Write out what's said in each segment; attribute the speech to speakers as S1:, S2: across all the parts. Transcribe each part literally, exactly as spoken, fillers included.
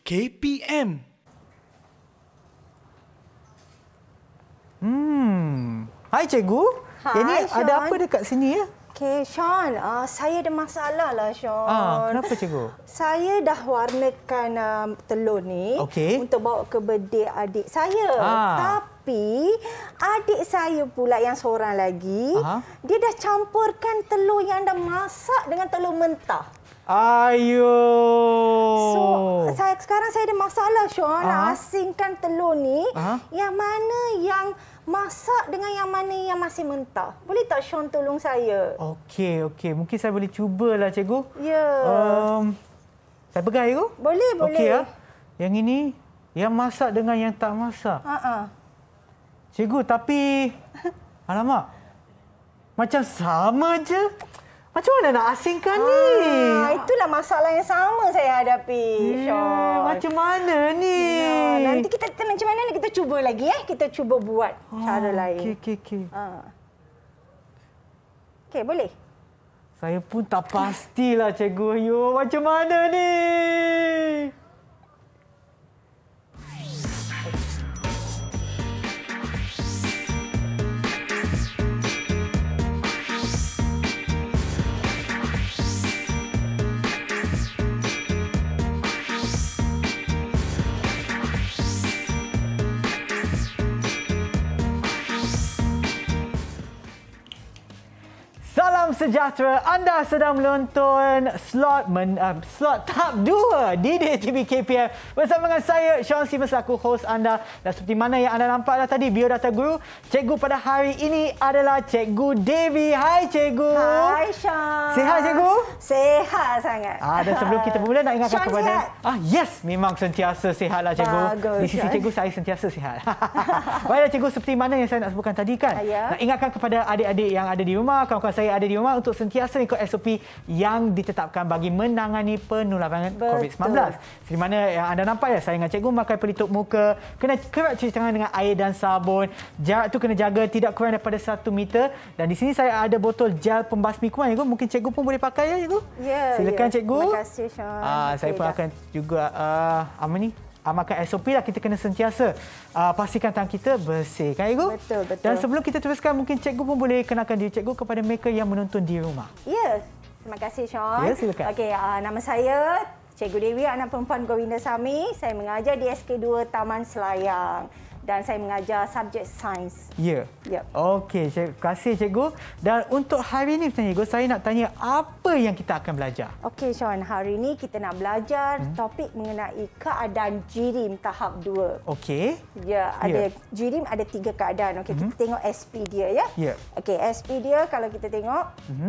S1: K P M.
S2: Hmm. Hai cikgu.
S3: Hai,
S2: Ini
S3: Sean.
S2: ada apa dekat sini ya?
S3: Okey, Sean, uh, saya ada masalah lah, Sean.
S2: Ah, kenapa cikgu?
S3: Saya dah warnakan uh, telur ni
S2: Okey.
S3: untuk bawa ke birthday adik saya.
S2: Ah.
S3: Tapi adik saya pula yang seorang lagi,
S2: Aha.
S3: dia dah campurkan telur yang dah masak dengan telur mentah.
S2: Ayo.
S3: So, saya sekarang saya ada masalah, Sean. Nak
S2: Aha.
S3: asingkan telur ni,
S2: Aha.
S3: yang mana yang masak dengan yang mana yang masih mentah. Boleh tak Sean tolong saya?
S2: Okey, okey. Mungkin saya boleh cubalah cikgu.
S3: Ya.
S2: Um, saya pegang cikgu.
S3: Boleh, boleh.
S2: Okey ya. Yang ini yang masak dengan yang tak masak.
S3: Ha-ha.
S2: Cikgu, tapi alamak. Macam sama je. Macam mana nak asingkan ni?
S3: Ah, itulah masalah yang sama saya hadapi,
S2: Ya,
S3: Sean.
S2: macam mana ni?
S3: Ya, nanti kita, kita macam mana ni? Kita cuba lagi eh. Kita cuba buat
S2: Ah,
S3: cara lain.
S2: Okey, okey, okey.
S3: Ha. Okey, boleh?
S2: Saya pun tak pastilah cikgu. Yo, macam mana ni? Salam sejahtera. Anda sedang menonton slot men, uh, slot tahap dua D D T V K P M bersama dengan saya Sean Simmons selaku host anda. Dan seperti mana yang anda nampaklah tadi biodata guru, cikgu pada hari ini adalah Cikgu Devi. Hai cikgu.
S3: Hai, Sean.
S2: Sihat cikgu?
S3: Sehat sangat.
S2: Ah, dan sebelum kita bermula nak ingatkan
S3: Sean
S2: kepada
S3: sihat?
S2: ah yes, memang sentiasa sihatlah cikgu.
S3: Bagus,
S2: Di sisi
S3: Sean.
S2: cikgu saya sentiasa sihat. Baiklah cikgu, seperti mana yang saya nak sebutkan tadi kan.
S3: Ya.
S2: Nak ingatkan kepada adik-adik yang ada di rumah, kawan-kawan saya ada di rumah untuk sentiasa ikut S O P yang ditetapkan bagi menangani penularan COVID sembilan belas. Di mana yang anda nampak ya, saya dengan cikgu memakai pelitup muka, kena kerap cuci tangan dengan air dan sabun. Jarak tu kena jaga tidak kurang daripada satu meter. Dan di sini saya ada botol gel pembasmi kuman cikgu. Mungkin cikgu pun boleh pakai ya cikgu?
S3: Ya.
S2: Silakan
S3: ya.
S2: cikgu.
S3: Terima kasih, Sean.
S2: Ah, saya
S3: Okey,
S2: pun
S3: dah.
S2: akan juga uh, apa ni? amalkan S O P lah, kita kena sentiasa uh, pastikan tangan kita bersih kan cikgu?
S3: Betul, betul.
S2: Dan sebelum kita teruskan, mungkin cikgu pun boleh kenalkan diri cikgu kepada mereka yang menonton di rumah.
S3: Ya, terima kasih Sean.
S2: Ya, silakan.
S3: Okey, uh, nama saya Cikgu Dewi, anak perempuan Govindasamy. Saya mengajar di S K dua Taman Selayang dan saya mengajar subjek sains.
S2: Ya.
S3: Ya.
S2: Okey, terima kasih cikgu. Dan untuk hari ini cikgu, saya nak tanya apa yang kita akan belajar?
S3: Okey Sean, hari ini kita nak belajar
S2: Hmm.
S3: topik mengenai keadaan jirim tahap dua.
S2: Okey.
S3: Ya, ada
S2: Ya.
S3: jirim ada tiga keadaan. Okey,
S2: Mhm.
S3: kita tengok S P dia ya.
S2: Ya.
S3: Okey, S P dia kalau kita tengok,
S2: Mhm.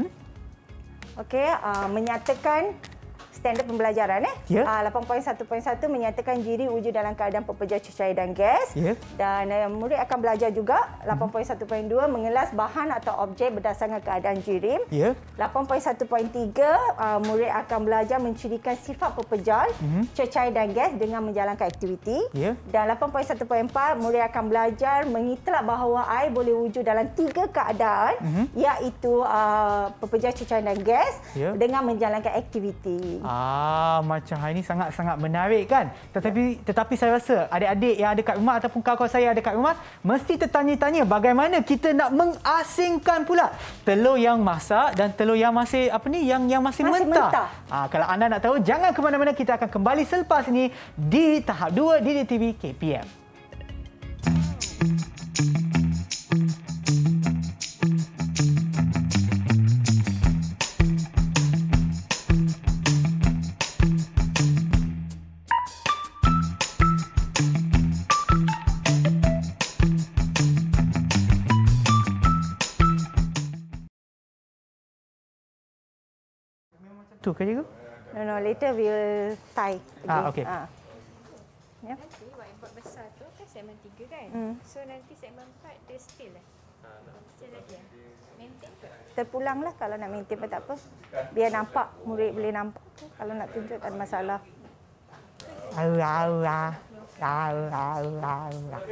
S3: okey, uh, menyatakan standard pembelajaran eh.
S2: Ya.
S3: Uh, lapan poin satu poin satu menyatakan diri wujud dalam keadaan pepejah cecair dan gas.
S2: Ya.
S3: Dan uh, murid akan belajar juga lapan poin satu poin dua mengelas bahan atau objek berdasarkan keadaan jirim.
S2: Ya.
S3: lapan poin satu poin tiga uh, murid akan belajar mencirikan sifat pepejal,
S2: Mhm.
S3: cecair dan gas dengan menjalankan aktiviti.
S2: Ya.
S3: Dan lapan poin satu poin empat murid akan belajar mengitlak bahawa air boleh wujud dalam tiga keadaan,
S2: Mhm.
S3: iaitu uh, pepejal, cecair dan gas
S2: Ya.
S3: dengan menjalankan aktiviti.
S2: Ah, macam hari ini sangat-sangat menarik kan? Tetapi tetapi saya rasa adik-adik yang ada kat rumah ataupun kawan-kawan saya yang ada kat rumah mesti tertanya-tanya bagaimana kita nak mengasingkan pula telur yang masak dan telur yang masih apa ni yang yang masih,
S3: Masih
S2: mentah.
S3: mentah.
S2: Ah, kalau anda nak tahu, jangan ke mana-mana, kita akan kembali selepas ini di tahap dua D D T V K P M. Tu ke cikgu?
S3: No, no, later we'll tie again.
S2: Ah, okey.
S3: Ah. Ya.
S4: Nanti white board besar tu kan segmen tiga kan?
S3: Hmm.
S4: So nanti segmen empat dia still lah. Still lagi ya? Maintain ke?
S3: Terpulanglah kalau nak maintain pun tak apa. Biar nampak, murid boleh nampak. Kalau nak tunjuk tak ada masalah.
S2: Au au au. Au au au.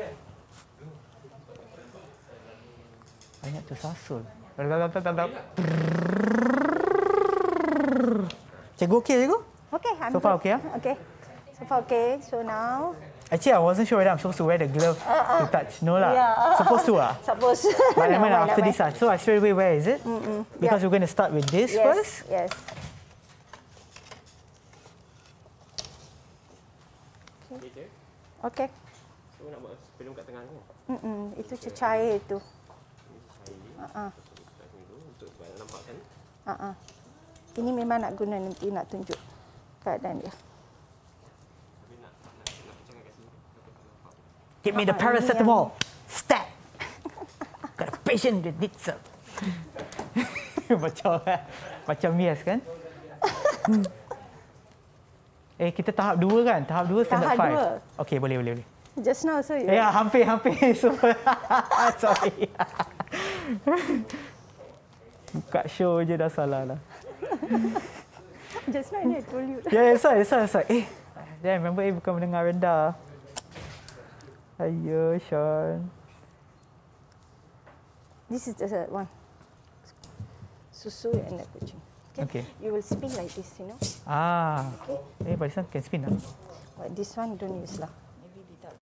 S2: Banyak tersasul. Cikgu okey cikgu?
S3: Okey,
S2: So far okey, ya?
S3: Okey. So far okay. So now.
S2: Actually, I wasn't sure whether I'm supposed to wear the glove
S3: Uh-uh.
S2: to touch. No lah.
S3: Yeah.
S2: Supposed to lah.
S3: Suppose.
S2: But
S3: No,
S2: never mind,
S3: mind,
S2: after
S3: never
S2: this, ah. So I straight away where is it?
S3: Mm-mm.
S2: Because
S3: Yeah.
S2: we're going to start with this
S3: Yes.
S2: first.
S3: Yes.
S1: Okay.
S3: Okay.
S1: So nak buat sebelum kat tengah ni.
S3: Mm-mm. Itu cecair itu.
S1: Uh-uh. Untuk supaya nampak kan.
S3: Uh-uh. Ini memang nak guna nanti nak tunjuk keadaan dia.
S2: Give me the
S3: Ah, ini
S2: paracetamol. Stat. Got a patient that needs some. macam macam Mias kan? eh, kita tahap dua kan? Tahap dua standard
S3: Tahap
S2: five.
S3: dua.
S2: Okey, boleh, boleh, boleh.
S3: Just now so you.
S2: Ya, hampir, hampir. So, sorry. Buka show je dah salah lah.
S3: Just now I told you.
S2: Ya, yeah, that's why, that's why, that's why. Eh, then remember, eh, bukan mendengar rendah. Ayo, Sean.
S3: This is the one. Susu and the kucing.
S2: Okay.
S3: You will spin like this, you know.
S2: Ah.
S3: Okay.
S2: Eh, but this one can spin lah.
S3: But this one don't use lah. Maybe without.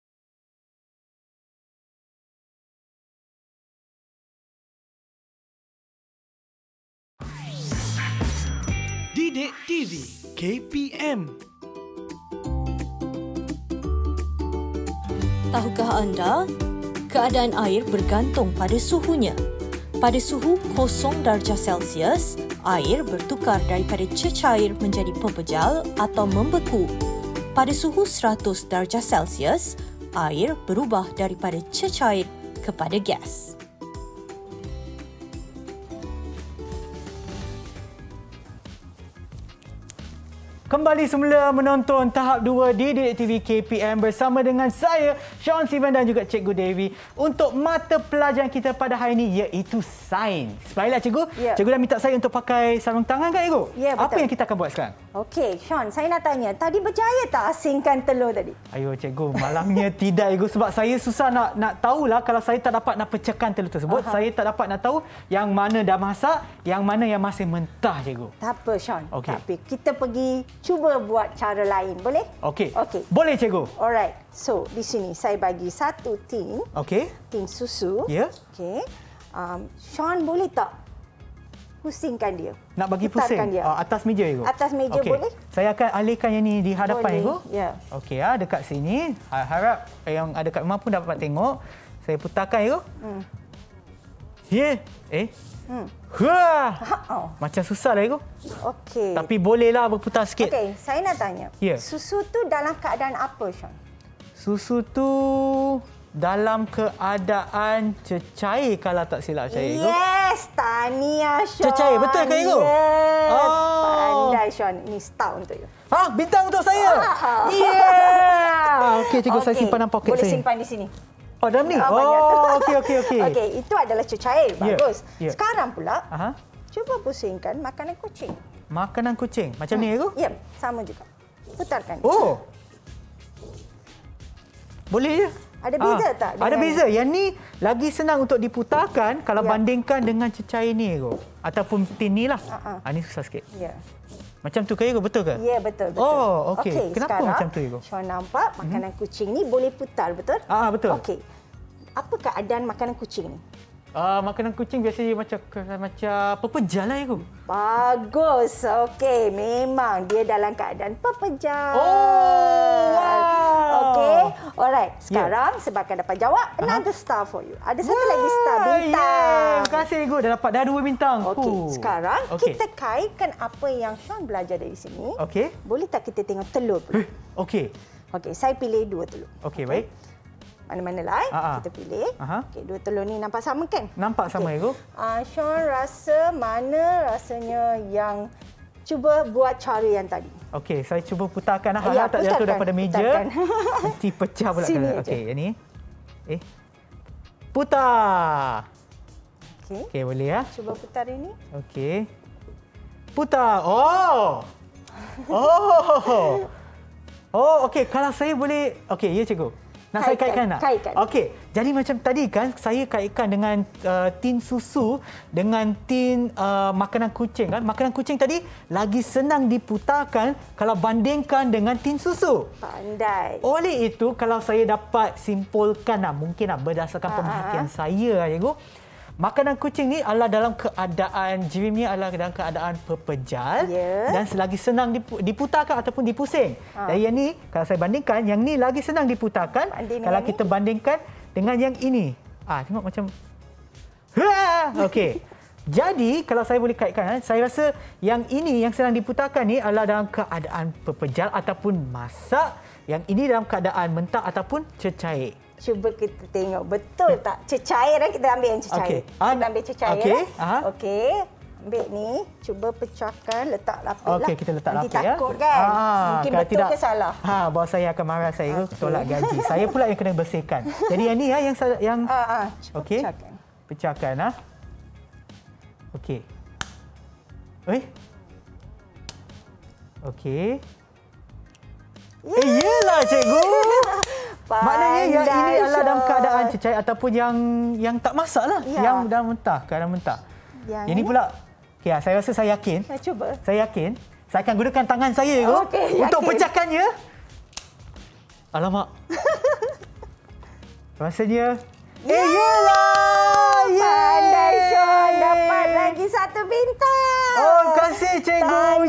S5: Didik T V K P M.
S6: Tahukah anda, keadaan air bergantung pada suhunya. Pada suhu kosong darjah Celsius, air bertukar daripada cecair menjadi pepejal atau membeku. Pada suhu seratus darjah Celsius, air berubah daripada cecair kepada gas.
S2: Kembali semula menonton tahap dua Didik T V K P M bersama dengan saya, Sean Sivan dan juga Cikgu Devi untuk mata pelajaran kita pada hari ini iaitu sains. Baiklah Cikgu,
S3: Ya.
S2: Cikgu dah minta saya untuk pakai sarung tangan kan Cikgu?
S3: Ya,
S2: Apa
S3: betul.
S2: yang kita akan buat sekarang?
S3: Okey, Sean, saya nak tanya. Tadi berjaya tak asingkan telur tadi?
S2: Ayo Cikgu, malangnya tidak Cikgu sebab saya susah nak nak tahulah kalau saya tak dapat nak pecahkan telur tersebut.
S3: Aha.
S2: Saya tak dapat nak tahu yang mana dah masak, yang mana yang masih mentah Cikgu.
S3: Tak apa, Sean.
S2: Okey.
S3: Tapi kita pergi cuba buat cara lain, boleh?
S2: Okey.
S3: Okey.
S2: Boleh Cikgu.
S3: Alright. So, di sini saya bagi satu tin,
S2: Okey.
S3: tin susu.
S2: Ya.
S3: Okey. Um, Sean boleh tak pusingkan dia?
S2: Nak bagi
S3: Putarkan
S2: pusing
S3: dia.
S2: uh, atas meja Cikgu.
S3: Atas meja
S2: Okey.
S3: boleh?
S2: Saya akan alihkan yang ni di hadapan
S3: Boleh,
S2: Cikgu.
S3: ya.
S2: Okey ah, dekat sini. Ha- Harap yang ada kat rumah pun dapat tengok. Saya putarkan Cikgu.
S3: Hmm.
S2: Ya. Eh.
S3: Hmm.
S2: Wah.
S3: Oh.
S2: Macam susah lah Cikgu.
S3: Okey.
S2: Tapi bolehlah berputar sikit.
S3: Okey, saya nak tanya.
S2: Ya.
S3: Susu tu dalam keadaan apa, Sean?
S2: Susu tu dalam keadaan cecair kalau tak silap saya Cikgu.
S3: Yes, tahniah Sean.
S2: Cecair, betul ke, Cikgu?
S3: Yes.
S2: Oh.
S3: Pandai Sean. Ini star untuk you.
S2: Ha, bintang untuk saya.
S3: Ah.
S2: Yeah. Okey Cikgu, saya
S3: Okey,
S2: simpan dalam poket
S3: boleh
S2: saya.
S3: Boleh simpan di sini.
S2: Oh, dalam ni.
S3: Ah, banyak tu.
S2: Oh, okey okey okey.
S3: Okey, itu adalah cecair.
S2: Ya,
S3: Bagus.
S2: ya.
S3: Sekarang pula,
S2: Aha.
S3: cuba pusingkan makanan kucing.
S2: Makanan kucing. Macam ni Cikgu?
S3: Ya, sama juga. Putarkan.
S2: Oh. Boleh je.
S3: Ada beza tak
S2: Ada
S3: dengan-
S2: beza. Yang ni lagi senang untuk diputarkan kalau
S3: Ya.
S2: bandingkan dengan cecair ni Cikgu. Ataupun tin ni lah.
S3: Ah, ah.
S2: Ha, ni susah sikit.
S3: Ya.
S2: Macam tu ke Cikgu? Betul ke?
S3: Ya, betul, betul.
S2: Oh, okey.
S3: Okey,
S2: Kenapa
S3: sekarang,
S2: macam tu, Cikgu?
S3: Sean nampak makanan kucing ni boleh putar, betul?
S2: Ah, betul.
S3: Okey. Apa keadaan makanan kucing ni?
S2: Uh, makanan kucing biasanya macam macam pepejal lah Cikgu.
S3: Bagus. Okey, memang dia dalam keadaan pepejal.
S2: Oh, wow.
S3: Okey. Alright. Sekarang sebabkan dapat jawab, another star for you. Ada satu lagi star bintang.
S2: Yeah. Terima kasih Cikgu. Dah dapat dah dua bintang.
S3: Okey,
S2: Huh.
S3: sekarang
S2: Okey.
S3: kita kaitkan apa yang Sean belajar dari sini.
S2: Okey.
S3: Boleh tak kita tengok telur pula?
S2: Eh, Okey.
S3: Okey, saya pilih dua telur.
S2: Okey, baik.
S3: Mana-mana lah,
S2: Ah, ah.
S3: kita pilih.
S2: Aha.
S3: Okey, dua telur ni nampak sama kan?
S2: Nampak sama
S3: Okey.
S2: Cikgu.
S3: Uh, Sean rasa mana rasanya yang cuba buat cara yang tadi?
S2: Okey, saya cuba putarkan lah.
S3: Ya,
S2: Harap tak jatuh
S3: putarkan,
S2: daripada meja.
S3: putarkan.
S2: Nanti pecah pula.
S3: Sini
S2: kan.
S3: aja.
S2: Okey, yang ni. Eh. Putar.
S3: Okey.
S2: Okey, boleh ya.
S3: Cuba putar ini.
S2: Okey. Putar. Oh. Oh. Oh, okey. Kalau saya boleh... Okey, ya Cikgu. Nak saya kaitkan tak?
S3: Kaitkan.
S2: Okey. Jadi macam tadi kan saya kaitkan dengan uh, tin susu dengan tin uh, makanan kucing kan. Makanan kucing tadi lagi senang diputarkan kalau bandingkan dengan tin susu.
S3: Pandai.
S2: Oleh itu kalau saya dapat simpulkan lah, mungkin lah berdasarkan
S3: Ha,
S2: pemerhatian
S3: ha.
S2: saya lah cikgu. Makanan kucing ni adalah dalam keadaan jirimnya adalah dalam keadaan pepejal
S3: Ya.
S2: dan selagi senang dipu- diputarkan ataupun dipusing.
S3: Ha.
S2: Dan yang ni kalau saya bandingkan yang ni lagi senang diputarkan
S3: Banding
S2: kalau
S3: dengan
S2: kita
S3: ni?
S2: bandingkan dengan yang ini. Ah tengok macam ha okey. Jadi kalau saya boleh kaitkan, saya rasa yang ini yang sedang diputarkan ni adalah dalam keadaan pepejal ataupun masak, yang ini dalam keadaan mentah ataupun cecair.
S3: Cuba kita tengok betul tak cecair eh? Kita ambil yang cecair.
S2: Okey.
S3: Kita
S2: Ah,
S3: ambil cecair.
S2: okey.
S3: eh.
S2: Aha.
S3: Okey. Ambil ni, cuba pecahkan, letak lapik lah.
S2: Okey, kita letak
S3: Nanti
S2: lapik ya.
S3: takut kan?
S2: Ah,
S3: Mungkin
S2: kalau
S3: betul ke salah?
S2: Ha, bos saya akan marah saya
S3: Okey.
S2: tolak gaji. Saya pula yang kena bersihkan. Jadi yang ni ya yang saya- yang
S3: Ah, ah. Cuba
S2: okey.
S3: pecahkan.
S2: Pecahkan ah. Okey. Eh? Okey.
S3: Ya.
S2: Eh, iyalah cikgu. Maknanya yang
S3: Pandai,
S2: ini adalah dalam
S3: Syah.
S2: keadaan cecair ataupun yang yang tak masak lah.
S3: Ya.
S2: Yang dalam mentah, keadaan mentah.
S3: Yang
S2: Yang ni
S3: ni?
S2: pula, okay, saya rasa saya yakin.
S3: Nah, cuba.
S2: Saya yakin. Saya akan gunakan tangan saya tu
S3: Okey,
S2: untuk
S3: yakin.
S2: pecahkannya. Alamak. Rasanya... Eh, yelah!
S3: Pandai,
S2: Yeay!
S3: Sean. Dapat lagi satu bintang.
S2: Oh, terima kasih, cikgu.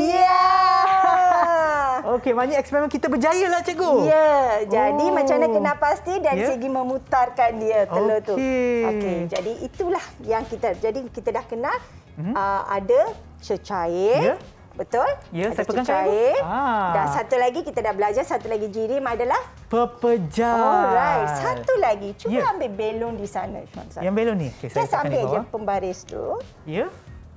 S3: Tahniah.
S2: Okey, maknanya eksperimen kita berjaya lah, cikgu.
S3: Ya, jadi
S2: Oh.
S3: macam mana kena pasti dari
S2: Ya.
S3: segi memutarkan dia telur tu.
S2: Okey.
S3: Okey, jadi itulah yang kita jadi kita dah kenal uh, ada cecair.
S2: Ya.
S3: Betul?
S2: Ya,
S3: ada
S2: saya pegang
S3: cecair.
S2: kan, ibu? Ah.
S3: Dan satu lagi kita dah belajar, satu lagi jirim adalah
S2: Pepejal.
S3: alright. Satu lagi, cuba
S2: Ya.
S3: ambil belon di sana, Sean.
S2: Yang belon ni. Okay, saya
S3: Just
S2: letakkan di
S3: ambil je
S2: bawah.
S3: pembaris tu.
S2: Ya.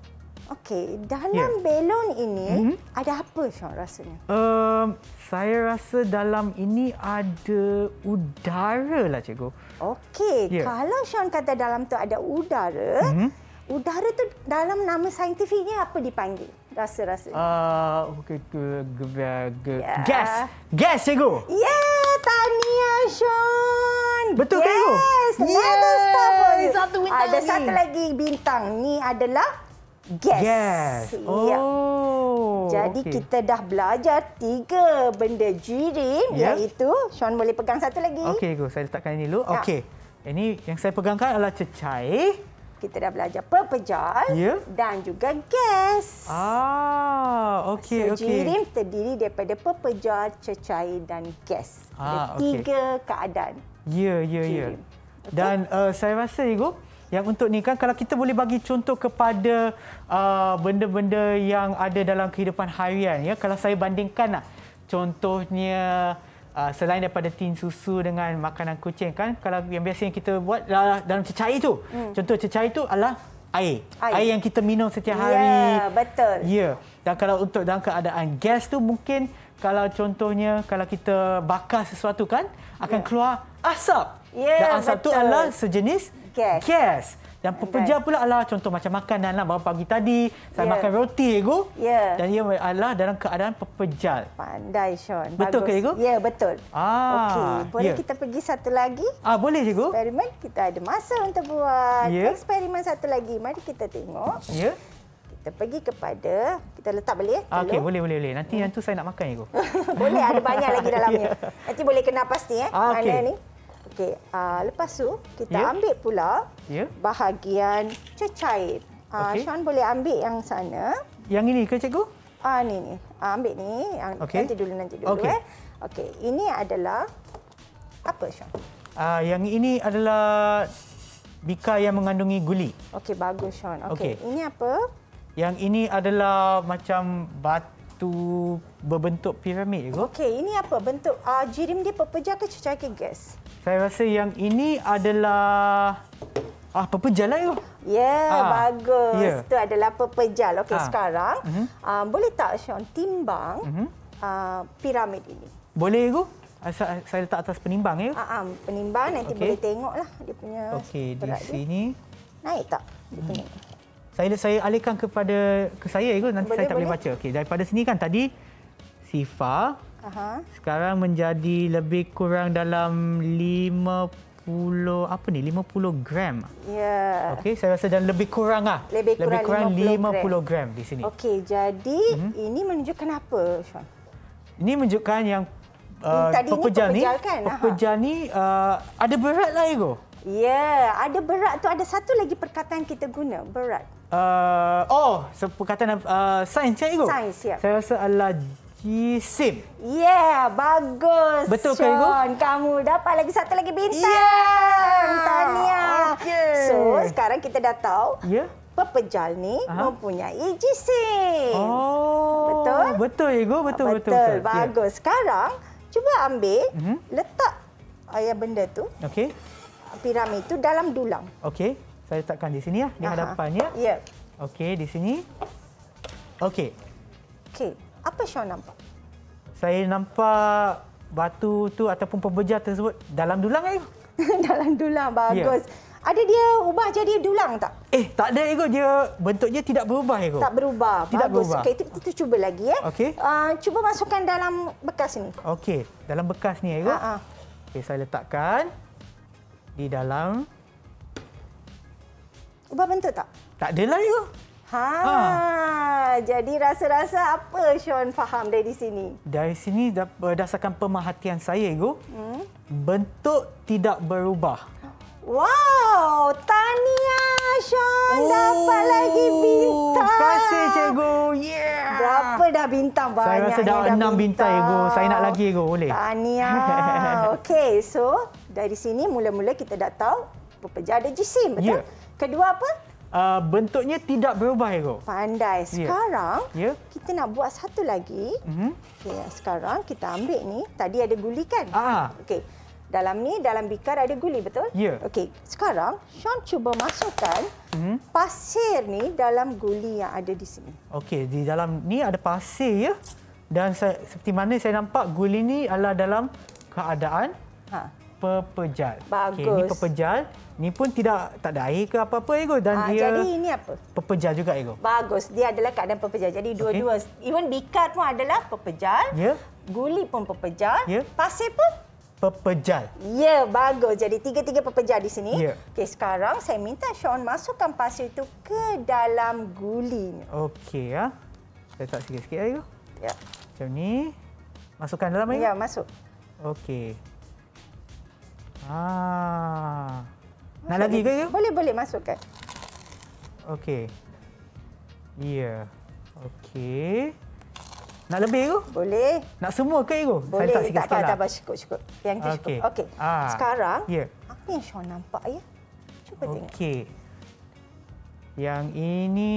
S3: Okey, dalam
S2: Ya.
S3: belon ini
S2: Mhm.
S3: ada apa, Sean, rasanya?
S2: Um, saya rasa dalam ini ada udara lah, cikgu.
S3: Okey,
S2: Ya.
S3: kalau Sean kata dalam tu ada udara,
S2: Mhm.
S3: udara tu dalam nama saintifiknya apa dipanggil? Rasa-rasa.
S2: Uh, okay, ge, ge, ge,
S3: Ya.
S2: Gas. Gas, cikgu.
S3: Ya, tahniah Sean.
S2: Betul ke, Ibu?
S3: Yes, another
S2: Yeay,
S3: star for you.
S2: satu bintang
S3: Ada
S2: lagi.
S3: satu lagi bintang. Ni adalah gas.
S2: Gas.
S3: Ya.
S2: Oh.
S3: Jadi
S2: okey.
S3: kita dah belajar tiga benda jirim,
S2: Ya.
S3: iaitu Sean boleh pegang satu lagi.
S2: Okey, Ibu. Saya letakkan ini dulu.
S3: Ya.
S2: Okey. Ini yang saya pegangkan adalah cecair.
S3: Kita dah belajar pepejal
S2: Ya.
S3: dan juga gas.
S2: Ah, okey,
S3: so,
S2: okey.
S3: jirim terdiri daripada pepejal, cecair dan gas.
S2: Ah,
S3: Ada
S2: okey.
S3: tiga keadaan.
S2: Ya, ya, ya.
S3: Jirim.
S2: Dan uh, saya rasa, Ibu, yang untuk ni kan kalau kita boleh bagi contoh kepada uh, benda-benda yang ada dalam kehidupan harian, ya, kalau saya bandingkan lah, contohnya uh, selain daripada tin susu dengan makanan kucing kan, kalau yang biasa yang kita buat uh, dalam cecair tu, hmm. contoh cecair tu adalah air.
S3: Air.
S2: air yang kita minum setiap hari.
S3: Ya, betul.
S2: Ya. Dan kalau untuk dalam keadaan gas tu mungkin kalau contohnya kalau kita bakar sesuatu kan akan
S3: Ya.
S2: keluar asap.
S3: Ya,
S2: Dan asap tu
S3: betul.
S2: adalah sejenis
S3: Gas.
S2: gas. Dan pepejal pula adalah contoh macam makanan lah. Baru pagi tadi saya
S3: Ya.
S2: makan roti, Ego.
S3: Ya.
S2: Dan ia adalah dalam keadaan pepejal.
S3: Pandai, Sean.
S2: Betul
S3: Bagus.
S2: ke, Ibu?
S3: Ya, betul.
S2: Ah,
S3: Okey, boleh
S2: ya.
S3: kita pergi satu lagi?
S2: Ah, boleh, Cikgu?
S3: Eksperimen, kita ada masa untuk buat.
S2: Ya.
S3: Eksperimen satu lagi. Mari kita tengok.
S2: Ya.
S3: Kita pergi kepada, kita letak balik.
S2: Ah, Okey,
S3: telur.
S2: boleh, boleh, boleh. Nanti yang tu saya nak makan, Ego.
S3: Boleh, ada banyak lagi dalamnya. Nanti boleh kenal pasti eh.
S2: Ah, okey.
S3: Mana ni? Okey, uh, lepas tu kita
S2: Ya.
S3: ambil pula
S2: Ya.
S3: bahagian cecair. Uh,
S2: Okey.
S3: Sean boleh ambil yang sana.
S2: Yang ini ke, Cikgu?
S3: Ah ni ni. Ah, ambil ni. Yang
S2: Okey.
S3: nanti dulu nanti dulu
S2: Okey.
S3: eh. Okey, ini adalah apa, Sean?
S2: Ah, yang ini adalah bika yang mengandungi guli.
S3: Okey, bagus, Sean. Okey,
S2: Okey.
S3: ini apa?
S2: Yang ini adalah macam batu berbentuk piramid, Cikgu.
S3: Okey, ini apa? Bentuk uh, jirim dia pepejal ke cecair ke gas?
S2: Saya rasa yang ini adalah ah pepejal lah, Cikgu.
S3: Ya, yeah,
S2: Ah,
S3: bagus.
S2: ya.
S3: Itu adalah pepejal. Okey,
S2: Ah.
S3: sekarang
S2: Mhm.
S3: uh, boleh tak Sean timbang
S2: Mhm.
S3: uh, piramid ini?
S2: Boleh, Cikgu? Asal saya letak atas penimbang, ya.
S3: Ah, uh, penimbang nanti
S2: Okey.
S3: boleh tengoklah dia punya
S2: Okey, di
S3: berat dia.
S2: sini
S3: Naik tak? Dia punya.
S2: saya saya alihkan kepada ke saya, Cikgu. Nanti
S3: Boleh,
S2: saya tak boleh
S3: boleh.
S2: baca. Okey, daripada sini kan tadi Sifa,
S3: Aha.
S2: Sekarang menjadi lebih kurang dalam lima puluh apa ni? lima puluh gram.
S3: Ya.
S2: Okey, saya rasa dan lebih kurang lah.
S3: Lebih kurang,
S2: lebih kurang
S3: lima puluh
S2: gram di sini.
S3: Okey, jadi mm-hmm. ini menunjukkan apa, Sean?
S2: Ini menunjukkan yang uh,
S3: Tadi
S2: pepejal ni,
S3: pepejal kan?
S2: pepejal ni uh, ada berat lah, Ego.
S3: Ya, ada berat tu. Ada satu lagi perkataan kita guna, berat.
S2: Uh, oh, perkataan uh, sains kan, Ego?
S3: Sains, ya.
S2: Saya rasa adalah jisim.
S3: Yeah, bagus.
S2: Betul ke, Ibu?
S3: Kamu dapat lagi satu lagi bintang.
S2: Yeah.
S3: Tahniah.
S2: Okay.
S3: So, sekarang kita dah tahu
S2: Ya. Yeah.
S3: pepejal ni
S2: Aha.
S3: mempunyai jisim.
S2: Oh.
S3: Betul?
S2: Betul, Ibu. Betul, betul,
S3: betul.
S2: betul.
S3: Bagus. Yeah. Sekarang, cuba ambil,
S2: Mhm.
S3: letak ayah benda tu,
S2: Okey.
S3: piramid tu dalam dulang.
S2: Okey. Saya letakkan di sini ya, di
S3: Aha.
S2: hadapannya.
S3: Ya.
S2: Okey, di sini. Okey.
S3: Okey. Apa Sean nampak?
S2: Saya nampak batu tu ataupun pepejal tersebut dalam dulang, Ego.
S3: dalam dulang. Bagus. Yeah. Ada dia ubah jadi dulang tak?
S2: Eh, tak ada, Ego. Dia bentuknya tidak berubah, Ego.
S3: Tak berubah.
S2: Tidak
S3: Bagus.
S2: berubah.
S3: Okey, kita, kita cuba lagi ya.
S2: Okey.
S3: Uh, cuba masukkan dalam bekas ni.
S2: Okey, dalam bekas ni, Ego.
S3: Ha ah.
S2: Okey, saya letakkan di dalam.
S3: Ubah bentuk tak?
S2: Tak adalah, Ego.
S3: Ha, ha. Jadi rasa-rasa apa Sean faham dari sini?
S2: Dari sini berdasarkan pemerhatian saya, Ego, hmm? bentuk tidak berubah.
S3: Wow, tahniah Sean, oh, dapat lagi bintang.
S2: Terima kasih, Cikgu. Yeah.
S3: Berapa dah bintang? Banyak.
S2: Saya rasa dah enam bintang, Ego. Saya nak lagi, Ego. Boleh?
S3: Tahniah. Okey, so dari sini mula-mula kita dah tahu pepejal ada jisim, betul?
S2: Yeah.
S3: Kedua apa?
S2: Uh, bentuknya tidak berubah, Ego.
S3: Pandai. Sekarang
S2: yeah. Yeah.
S3: kita nak buat satu lagi.
S2: Mm-hmm.
S3: Okey, sekarang kita ambil ni. Tadi ada guli kan?
S2: Ah.
S3: Okey. Dalam ni, dalam bikar ada guli, betul?
S2: Ya. Yeah.
S3: Okey, sekarang Sean cuba masukkan
S2: mm-hmm.
S3: pasir ni dalam guli yang ada di sini.
S2: Okey, di dalam ni ada pasir, ya. Dan saya, seperti mana saya nampak guli ni adalah dalam keadaan
S3: Ha.
S2: pepejal.
S3: Bagus.
S2: Okey, ni pepejal. Ni pun tidak tak ada air ke apa-apa, Ego. Dan
S3: Ha,
S2: dia
S3: jadi ini apa?
S2: pepejal juga, Ego.
S3: Bagus. Dia adalah keadaan pepejal. Jadi dua-dua. Okay. Even bikar pun adalah pepejal.
S2: Ya.
S3: Guli pun pepejal.
S2: Ya.
S3: Pasir pun?
S2: Pepejal.
S3: Ya, bagus. Jadi tiga-tiga pepejal di sini.
S2: Ya.
S3: Okey, sekarang saya minta Sean masukkan pasir itu ke dalam guli.
S2: Okey, ya. Saya letak sikit-sikit, Ego.
S3: Ya.
S2: Macam ni. Masukkan dalam, Ego?
S3: Ya, masuk.
S2: Okey. Ah. Nak lagi ke, Ego?
S3: Boleh, boleh masukkan.
S2: Okey. Ya. Okey. Nak lebih, Ego?
S3: Boleh.
S2: Nak semua ke, Ego?
S3: Boleh.
S2: Saya letak sikit-sikit
S3: tak
S2: lah.
S3: apa, tak apa. Cukup, cukup. Yang itu cukup.
S2: Okey.
S3: Okey.
S2: Ah.
S3: Sekarang,
S2: Ya.
S3: apa yang Sean nampak, ya? Cuba tengok.
S2: Okey. Yang ini...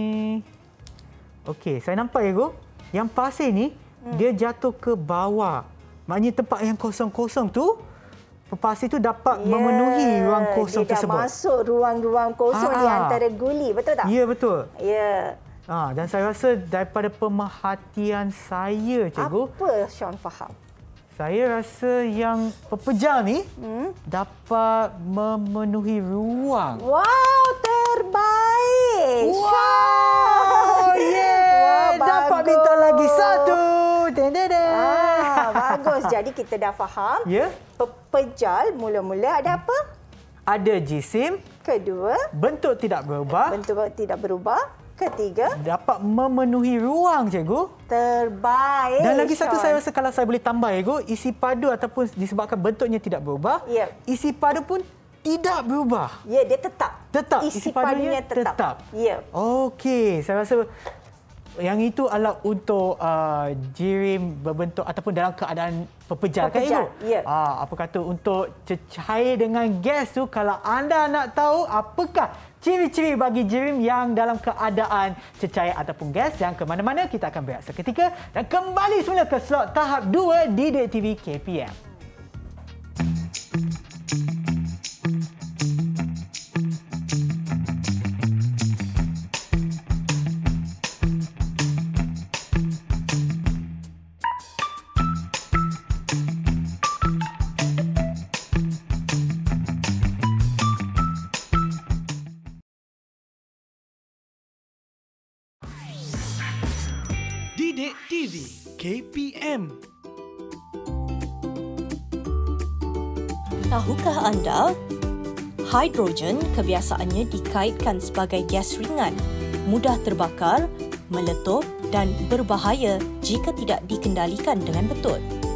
S2: Okey, saya nampak, Ego. Yang pasir ni, hmm. dia jatuh ke bawah. Maknanya tempat yang kosong-kosong tu, pasir tu dapat yeah. memenuhi ruang kosong
S3: dia
S2: tersebut.
S3: Dia dah masuk ruang-ruang kosong
S2: ah.
S3: di antara guli. Betul tak?
S2: Ya, betul.
S3: Ya.
S2: Ah, dan saya rasa daripada pemerhatian saya, Cikgu.
S3: Apa Sean faham?
S2: Saya rasa yang pepejal ni hmm? dapat memenuhi ruang.
S3: Wow, terbaik!
S2: Wow!
S3: Sean.
S2: Yeah!
S3: Wow,
S2: dapat bintang lagi satu! Dendeng.
S3: Ah, bagus. Jadi kita dah faham.
S2: Ya.
S3: Pepejal mula-mula ada apa?
S2: Ada jisim.
S3: Kedua.
S2: Bentuk tidak berubah.
S3: Bentuk tidak berubah. Ketiga.
S2: Dapat memenuhi ruang, Cikgu.
S3: Terbaik.
S2: Dan lagi
S3: Sean.
S2: satu saya rasa kalau saya boleh tambah, Cikgu, isi padu ataupun disebabkan bentuknya tidak berubah,
S3: ya.
S2: isi padu pun tidak berubah.
S3: Ya, dia tetap.
S2: Tetap.
S3: Isi,
S2: isi padunya
S3: tetap.
S2: tetap.
S3: Ya.
S2: Okey, saya rasa yang itu adalah untuk uh, jirim berbentuk ataupun dalam keadaan pepejal,
S3: pepejal
S2: kan, Ibu?
S3: Ya.
S2: Ah, apa kata untuk cecair dengan gas tu, kalau anda nak tahu apakah ciri-ciri bagi jirim yang dalam keadaan cecair ataupun gas, yang ke mana-mana, kita akan berehat seketika dan kembali semula ke slot tahap dua Didik T V K P M.
S5: Didik T V K P M
S6: Tahukah anda, hidrogen kebiasaannya dikaitkan sebagai gas ringan, mudah terbakar, meletup dan berbahaya jika tidak dikendalikan dengan betul.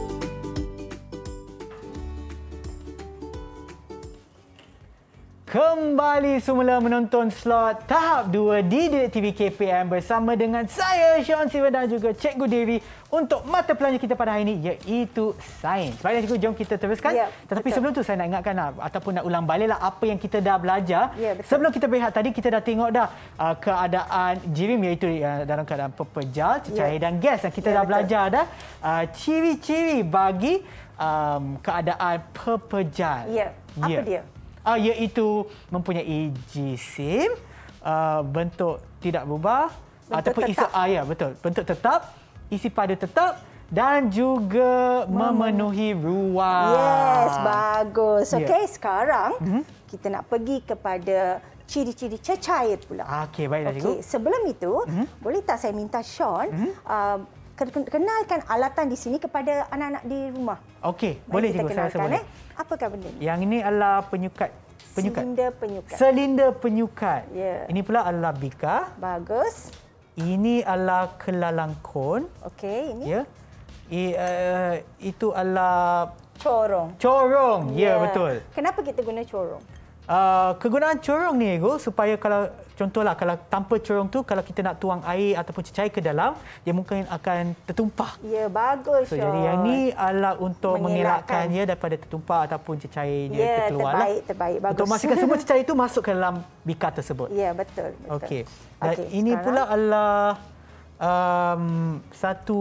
S2: Kembali semula menonton slot tahap dua di Didik T V K P M bersama dengan saya, Sean Siva dan juga Cikgu Devi untuk mata pelajaran kita pada hari ini iaitu sains. Baiklah Cikgu, jom kita teruskan.
S3: Ya,
S2: Tetapi
S3: betul.
S2: sebelum tu saya nak ingatkan lah, ataupun nak ulang baliklah apa yang kita dah belajar.
S3: Ya, betul.
S2: Sebelum kita berehat tadi, kita dah tengok dah uh, keadaan jirim iaitu uh, dalam keadaan pepejal, cecair
S3: Ya.
S2: dan gas. Dan kita
S3: Ya,
S2: dah
S3: betul.
S2: belajar dah uh, ciri-ciri bagi um, keadaan pepejal.
S3: Ya, apa
S2: Ya.
S3: dia?
S2: Uh, iaitu mempunyai jisim, uh, bentuk tidak berubah,
S3: Bentuk
S2: ataupun isi,
S3: tetap.
S2: ah, ya, betul, bentuk tetap, isi pada tetap dan juga memenuhi ruang.
S3: Yes, bagus.
S2: Ya.
S3: Okey, sekarang
S2: Mhm.
S3: kita nak pergi kepada ciri-ciri cecair pula.
S2: Okey, baiklah Cikgu.
S3: Okey, sebelum itu,
S2: Mhm.
S3: boleh tak saya minta Sean uh, ke- kenalkan alatan di sini kepada anak-anak di rumah.
S2: Okey,
S3: Mari
S2: boleh
S3: kita
S2: Cikgu, saya rasa
S3: kenalkan,
S2: boleh.
S3: eh. Apakah benda ni?
S2: Yang ini adalah penyukat. Penyukat.
S3: Silinder penyukat.
S2: Silinder penyukat.
S3: Ya.
S2: Ini pula adalah bika.
S3: Bagus.
S2: Ini adalah kelalang kon.
S3: Okey, ini
S2: Ya. I, uh, itu adalah
S3: corong.
S2: corong. Ya, betul.
S3: Kenapa kita guna corong?
S2: Uh, kegunaan corong ni Ego, supaya kalau contohlah kalau tanpa corong tu kalau kita nak tuang air ataupun cecair ke dalam, dia mungkin akan tertumpah.
S3: Ya, bagus.
S2: So,
S3: Sean.
S2: jadi yang ni adalah untuk
S3: Mengelakkan.
S2: mengelakkan dia daripada tertumpah ataupun cecair dia
S3: Ya,
S2: terkeluar.
S3: terbaik, terbaik. Bagus.
S2: Untuk memastikan semua cecair itu masuk ke dalam bika tersebut.
S3: Ya, betul. betul.
S2: Okey. Dan
S3: Okey,
S2: ini
S3: sekarang-
S2: pula adalah um, satu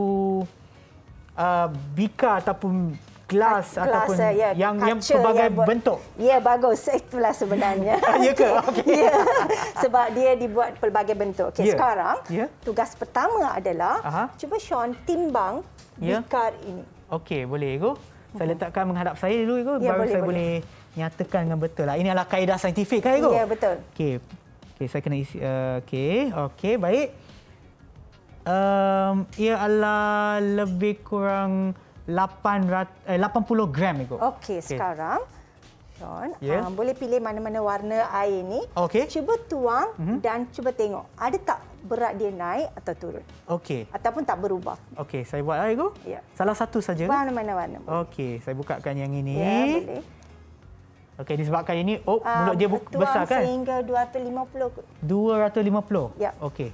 S2: uh, bika ataupun gelas
S3: Gelas,
S2: ataupun
S3: ya,
S2: yang yang
S3: kaca
S2: pelbagai
S3: yang buat-
S2: bentuk.
S3: Ya, bagus. Itulah sebenarnya.
S2: Ya ke? Okey.
S3: Ya, sebab dia dibuat pelbagai bentuk. Okey,
S2: Ya.
S3: sekarang
S2: Ya.
S3: tugas pertama adalah
S2: Aha.
S3: cuba Sean timbang
S2: Ya.
S3: bikar ini.
S2: Okey, boleh Ego. Saya letakkan menghadap saya dulu Ego,
S3: Ya,
S2: baru
S3: boleh,
S2: saya
S3: boleh.
S2: boleh nyatakan dengan betul lah. Ini adalah kaedah saintifik kan Ego?
S3: Ya, betul.
S2: Okey. Okey, saya kena isi uh, okey. Okey, baik. Um, ia adalah lebih kurang lapan ratus, eh, lapan puluh gram Ego.
S3: Okey, sekarang Sean,
S2: Ya.
S3: uh, boleh pilih mana-mana warna air ni.
S2: Okey.
S3: Cuba tuang
S2: Mhm.
S3: dan cuba tengok ada tak berat dia naik atau turun
S2: Okey.
S3: ataupun tak berubah.
S2: Okey, saya buat lah Ego.
S3: Ya.
S2: Salah satu saja.
S3: Mana-mana warna.
S2: Okey, saya bukakan yang ini.
S3: Ya, boleh.
S2: Okey, disebabkan ini, oh,
S3: Ah,
S2: mulut dia bu-
S3: tuang
S2: besar kan?
S3: sehingga dua ratus lima puluh.
S2: dua ratus lima puluh?
S3: Ya.
S2: Okey.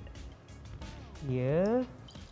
S2: Ya.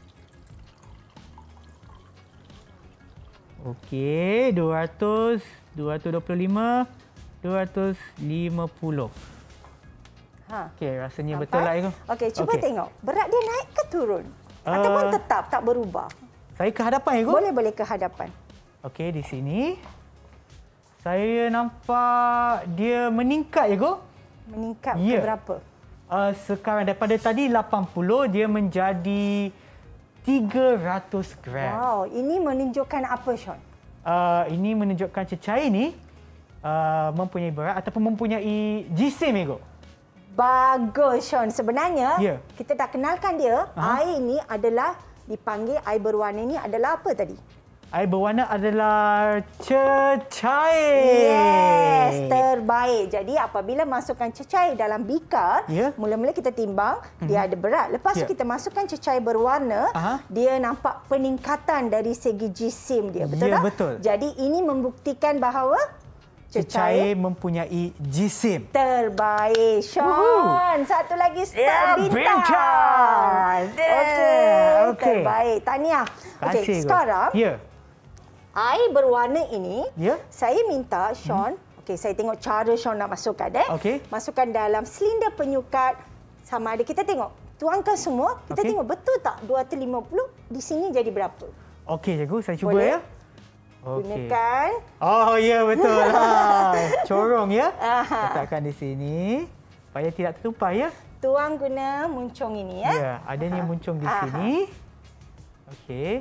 S2: Okey, dua ratus, dua ratus dua puluh lima, dua ratus lima puluh.
S3: Ha.
S2: Okey, rasanya
S3: Nampak?
S2: betul lah Ego.
S3: Okey, cuba
S2: Okey.
S3: tengok. Berat dia naik ke turun?
S2: Ah.
S3: Ataupun tetap tak berubah?
S2: Saya ke hadapan Ego.
S3: Boleh-boleh ke hadapan.
S2: Okey, di sini saya nampak dia meningkat Ego.
S3: Meningkat
S2: Ya.
S3: ke berapa?
S2: Uh, sekarang daripada tadi lapan puluh dia menjadi tiga ratus gram.
S3: Wow, ini menunjukkan apa, Sean?
S2: Uh, ini menunjukkan cecair ni uh, mempunyai berat ataupun mempunyai jisim Ego.
S3: Bagus, Sean. Sebenarnya,
S2: Ya.
S3: kita dah kenalkan dia.
S2: Aha.
S3: Air ini adalah dipanggil air berwarna ini adalah apa tadi?
S2: Air berwarna adalah cecair.
S3: Yes, terbaik. Jadi apabila masukkan cecair dalam bikar,
S2: Ya.
S3: mula-mula kita timbang, mm-hmm. dia ada berat. Lepas
S2: Ya.
S3: tu kita masukkan cecair berwarna,
S2: Aha.
S3: dia nampak peningkatan dari segi jisim dia. Betul
S2: Ya,
S3: tak?
S2: betul.
S3: Jadi ini membuktikan bahawa
S2: Cecair
S3: cecair
S2: mempunyai jisim.
S3: terbaik. Sean,
S2: Woohoo.
S3: satu lagi star
S2: Ya,
S3: bintang.
S2: bintang.
S3: Okey,
S2: Okey.
S3: terbaik. Tahniah. Okey,
S2: Kasih, Ego.
S3: sekarang
S2: Ya.
S3: air berwarna ini,
S2: Ya.
S3: saya minta Sean, hmm. okey, saya tengok cara Sean nak masukkan eh.
S2: Okey.
S3: Masukkan dalam silinder penyukat sama ada kita tengok. Tuangkan semua, kita
S2: Okey.
S3: tengok betul tak dua ratus lima puluh di sini jadi berapa?
S2: Okey, cikgu, saya cuba
S3: Boleh?
S2: ya. Okey.
S3: Gunakan.
S2: Oh, ya betul lah. Corong ya.
S3: Aha.
S2: Letakkan di sini supaya tidak tertumpah ya.
S3: Tuang guna muncung ini ya.
S2: Ya, adanya
S3: Aha.
S2: muncung di
S3: Aha.
S2: sini. Okey.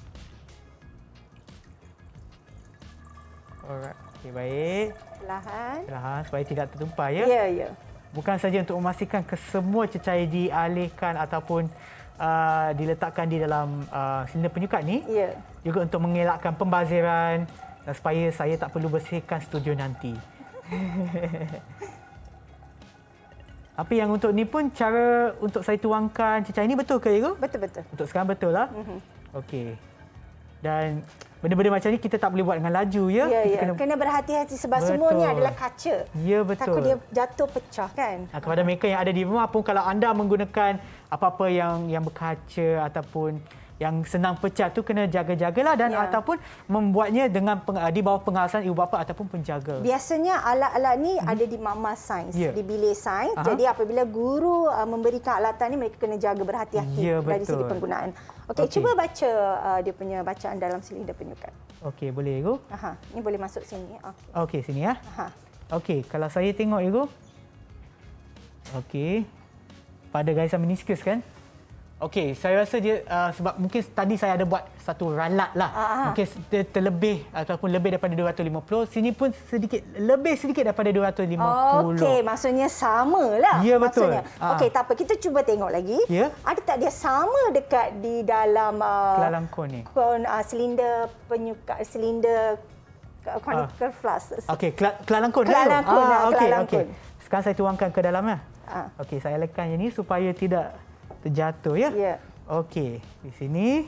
S2: Alright. Okey, baik.
S3: Perlahan.
S2: Perlahan supaya tidak tertumpah ya.
S3: Ya, ya.
S2: Bukan saja untuk memastikan kesemua cecair dialihkan ataupun uh, diletakkan di dalam uh, silinder penyukat ni,
S3: Ya.
S2: juga untuk mengelakkan pembaziran Dan supaya saya tak perlu bersihkan studio nanti. Tapi yang untuk ni pun cara untuk saya tuangkan cecair ni betul ke, Cikgu?
S3: Betul-betul.
S2: Untuk sekarang betul lah.
S3: Mm-hmm.
S2: Okey. Dan benda-benda macam ni kita tak boleh buat dengan laju, ya?
S3: Ya,
S2: kita
S3: ya.
S2: Kena...
S3: kena berhati-hati sebab
S2: Betul.
S3: semua ni adalah kaca.
S2: Ya, betul.
S3: Takut dia jatuh pecah kan.
S2: Nah, kepada mereka yang ada di rumah pun, kalau anda menggunakan apa-apa yang yang berkaca ataupun yang senang pecah tu, kena jaga-jagalah dan
S3: Ya.
S2: ataupun membuatnya dengan peng, di bawah pengawasan ibu bapa ataupun penjaga.
S3: Biasanya alat-alat ni hmm. ada di mama sains,
S2: Ya.
S3: di bilik sains.
S2: Aha.
S3: Jadi apabila guru uh, memberikan alatan ni, mereka kena jaga berhati-hati
S2: Ya,
S3: dari segi
S2: betul.
S3: penggunaan. Okey,
S2: Okey.
S3: cuba baca uh, dia punya bacaan dalam silinder penyukat.
S2: Okey, boleh, Cikgu?
S3: Aha, ni boleh masuk sini. Okey.
S2: Okey, sini ya.
S3: Aha.
S2: Okey, kalau saya tengok, Cikgu. Okey. Pada garisan meniskus kan? Okey, saya rasa dia uh, sebab mungkin tadi saya ada buat satu ralat lah.
S3: Aha.
S2: Mungkin ter- terlebih ataupun lebih daripada dua ratus lima puluh. Sini pun sedikit lebih sedikit daripada dua ratus lima puluh.
S3: Okey, maksudnya samalah.
S2: Ya, betul.
S3: Maksudnya.
S2: Ah.
S3: Okey, tak apa. Kita cuba tengok lagi.
S2: Ya.
S3: Ada tak dia sama dekat di dalam uh,
S2: Kelalang kon ni.
S3: kon uh, silinder penyukat, silinder conical flask.
S2: Okey, kela- kelalang kon.
S3: Kelalang kon, ah,
S2: okey,
S3: kelalang
S2: okey.
S3: kon.
S2: Sekarang saya tuangkan ke dalamnya.
S3: Ah.
S2: Okey, saya lekan yang ni supaya tidak terjatuh ya.
S3: Ya.
S2: Okey, di sini.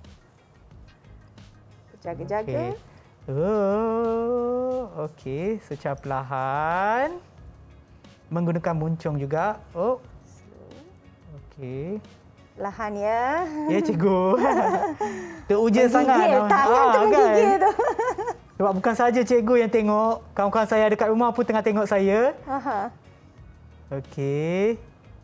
S3: Jaga-jaga.
S2: Okey. Oh, okey, secara perlahan. Menggunakan muncung juga. Oh. Okey.
S3: Lahan ya.
S2: Ya, Cikgu. Teruja
S3: Menggigil,
S2: sangat.
S3: tangan tu menggigil tu.
S2: Sebab bukan saja Cikgu yang tengok, kawan-kawan saya dekat rumah pun tengah tengok saya.
S3: Aha.
S2: Okey.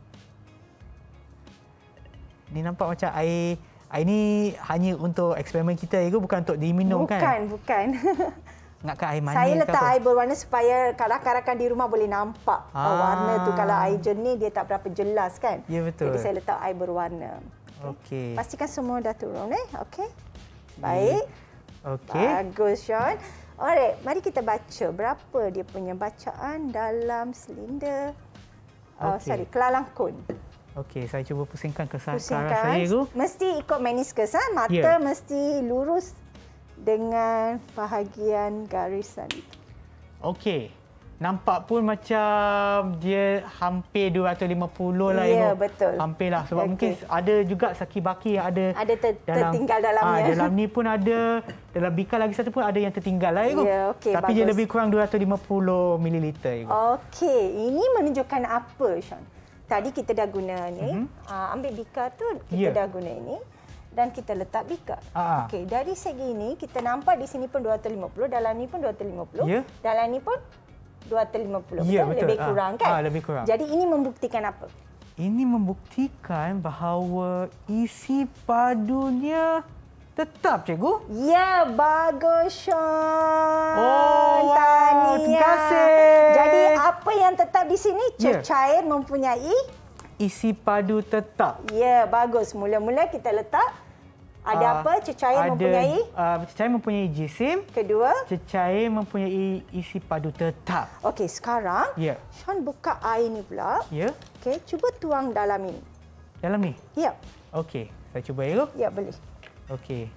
S2: Ni nampak macam air, air ni hanya untuk eksperimen kita, Cikgu, bukan untuk diminum
S3: bukan,
S2: kan?
S3: Bukan, bukan.
S2: Nakkan air manis
S3: Saya
S2: ke
S3: letak
S2: apa?
S3: air berwarna supaya rakan-rakan di rumah boleh nampak
S2: Ah.
S3: warna tu. Kalau air jernih dia tak berapa jelas kan?
S2: Ya, betul.
S3: Jadi saya letak air berwarna.
S2: Okey.
S3: Pastikan semua dah turun eh. Okey. Baik.
S2: Okey.
S3: Bagus, Sean. Alright, mari kita baca berapa dia punya bacaan dalam silinder. Uh,
S2: Okey.
S3: sorry, kelalang kon.
S2: Okey, saya cuba pusingkan ke arah
S3: Pusingkan.
S2: saya, Cikgu.
S3: Mesti ikut meniskus. Ha? Mata
S2: Ya.
S3: mesti lurus dengan bahagian garisan itu.
S2: Okey. Nampak pun macam dia hampir dua ratus lima puluh lah,
S3: Ya,
S2: Cikgu.
S3: betul.
S2: Hampirlah. Sebab
S3: Okey.
S2: mungkin ada juga saki-baki yang ada
S3: Ada ter- tertinggal dalamnya.
S2: Ah, dalam ni pun ada, dalam bikar lagi satu pun ada yang tertinggal lah, Cikgu.
S3: Ya, okey,
S2: Tapi
S3: bagus.
S2: dia lebih kurang dua ratus lima puluh mililiter, Cikgu.
S3: Okey, ini menunjukkan apa, Sean? Tadi kita dah guna ni, mm-hmm. uh, ambil bikar tu, kita
S2: Ya.
S3: dah guna ini dan kita letak bikar.
S2: Ah.
S3: Okey, dari segi ini kita nampak di sini pun dua ratus lima puluh, dalam ni pun dua ratus lima puluh,
S2: Ya.
S3: dalam ni pun dua ratus lima puluh.
S2: Ya,
S3: betul?
S2: betul.
S3: Lebih
S2: Ah.
S3: kurang kan?
S2: Ah, lebih kurang.
S3: Jadi ini membuktikan apa?
S2: Ini membuktikan bahawa isi padunya tetap, Cikgu.
S3: Ya, bagus, Sean.
S2: Oh, wow.
S3: Tahniah.
S2: Terima kasih.
S3: Jadi apa yang tetap di sini?
S2: Ya.
S3: Cecair mempunyai.
S2: Isi padu tetap.
S3: Ya, bagus. Mula-mula kita letak ada
S2: Ah,
S3: apa? Cecair
S2: ada,
S3: mempunyai.
S2: Uh, cecair mempunyai jisim.
S3: Kedua.
S2: Cecair mempunyai isi padu tetap.
S3: Okey, sekarang
S2: Ya.
S3: Sean buka air ni pula.
S2: Ya.
S3: Okey, cuba tuang dalam ini.
S2: Dalam ni.
S3: Ya,
S2: Okey. Saya cuba, Cikgu.
S3: ya boleh.
S2: Okey.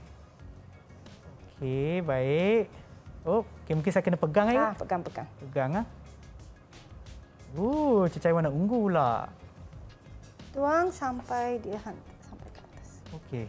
S2: Okey, baik. Oh, okay, mungkin saya kena pegang, Cikgu.
S3: Ha, pegang-pegang.
S2: Pegang ah. Uh, cecair warna ungu pula.
S3: Tuang sampai dia hantar sampai ke atas.
S2: Okey.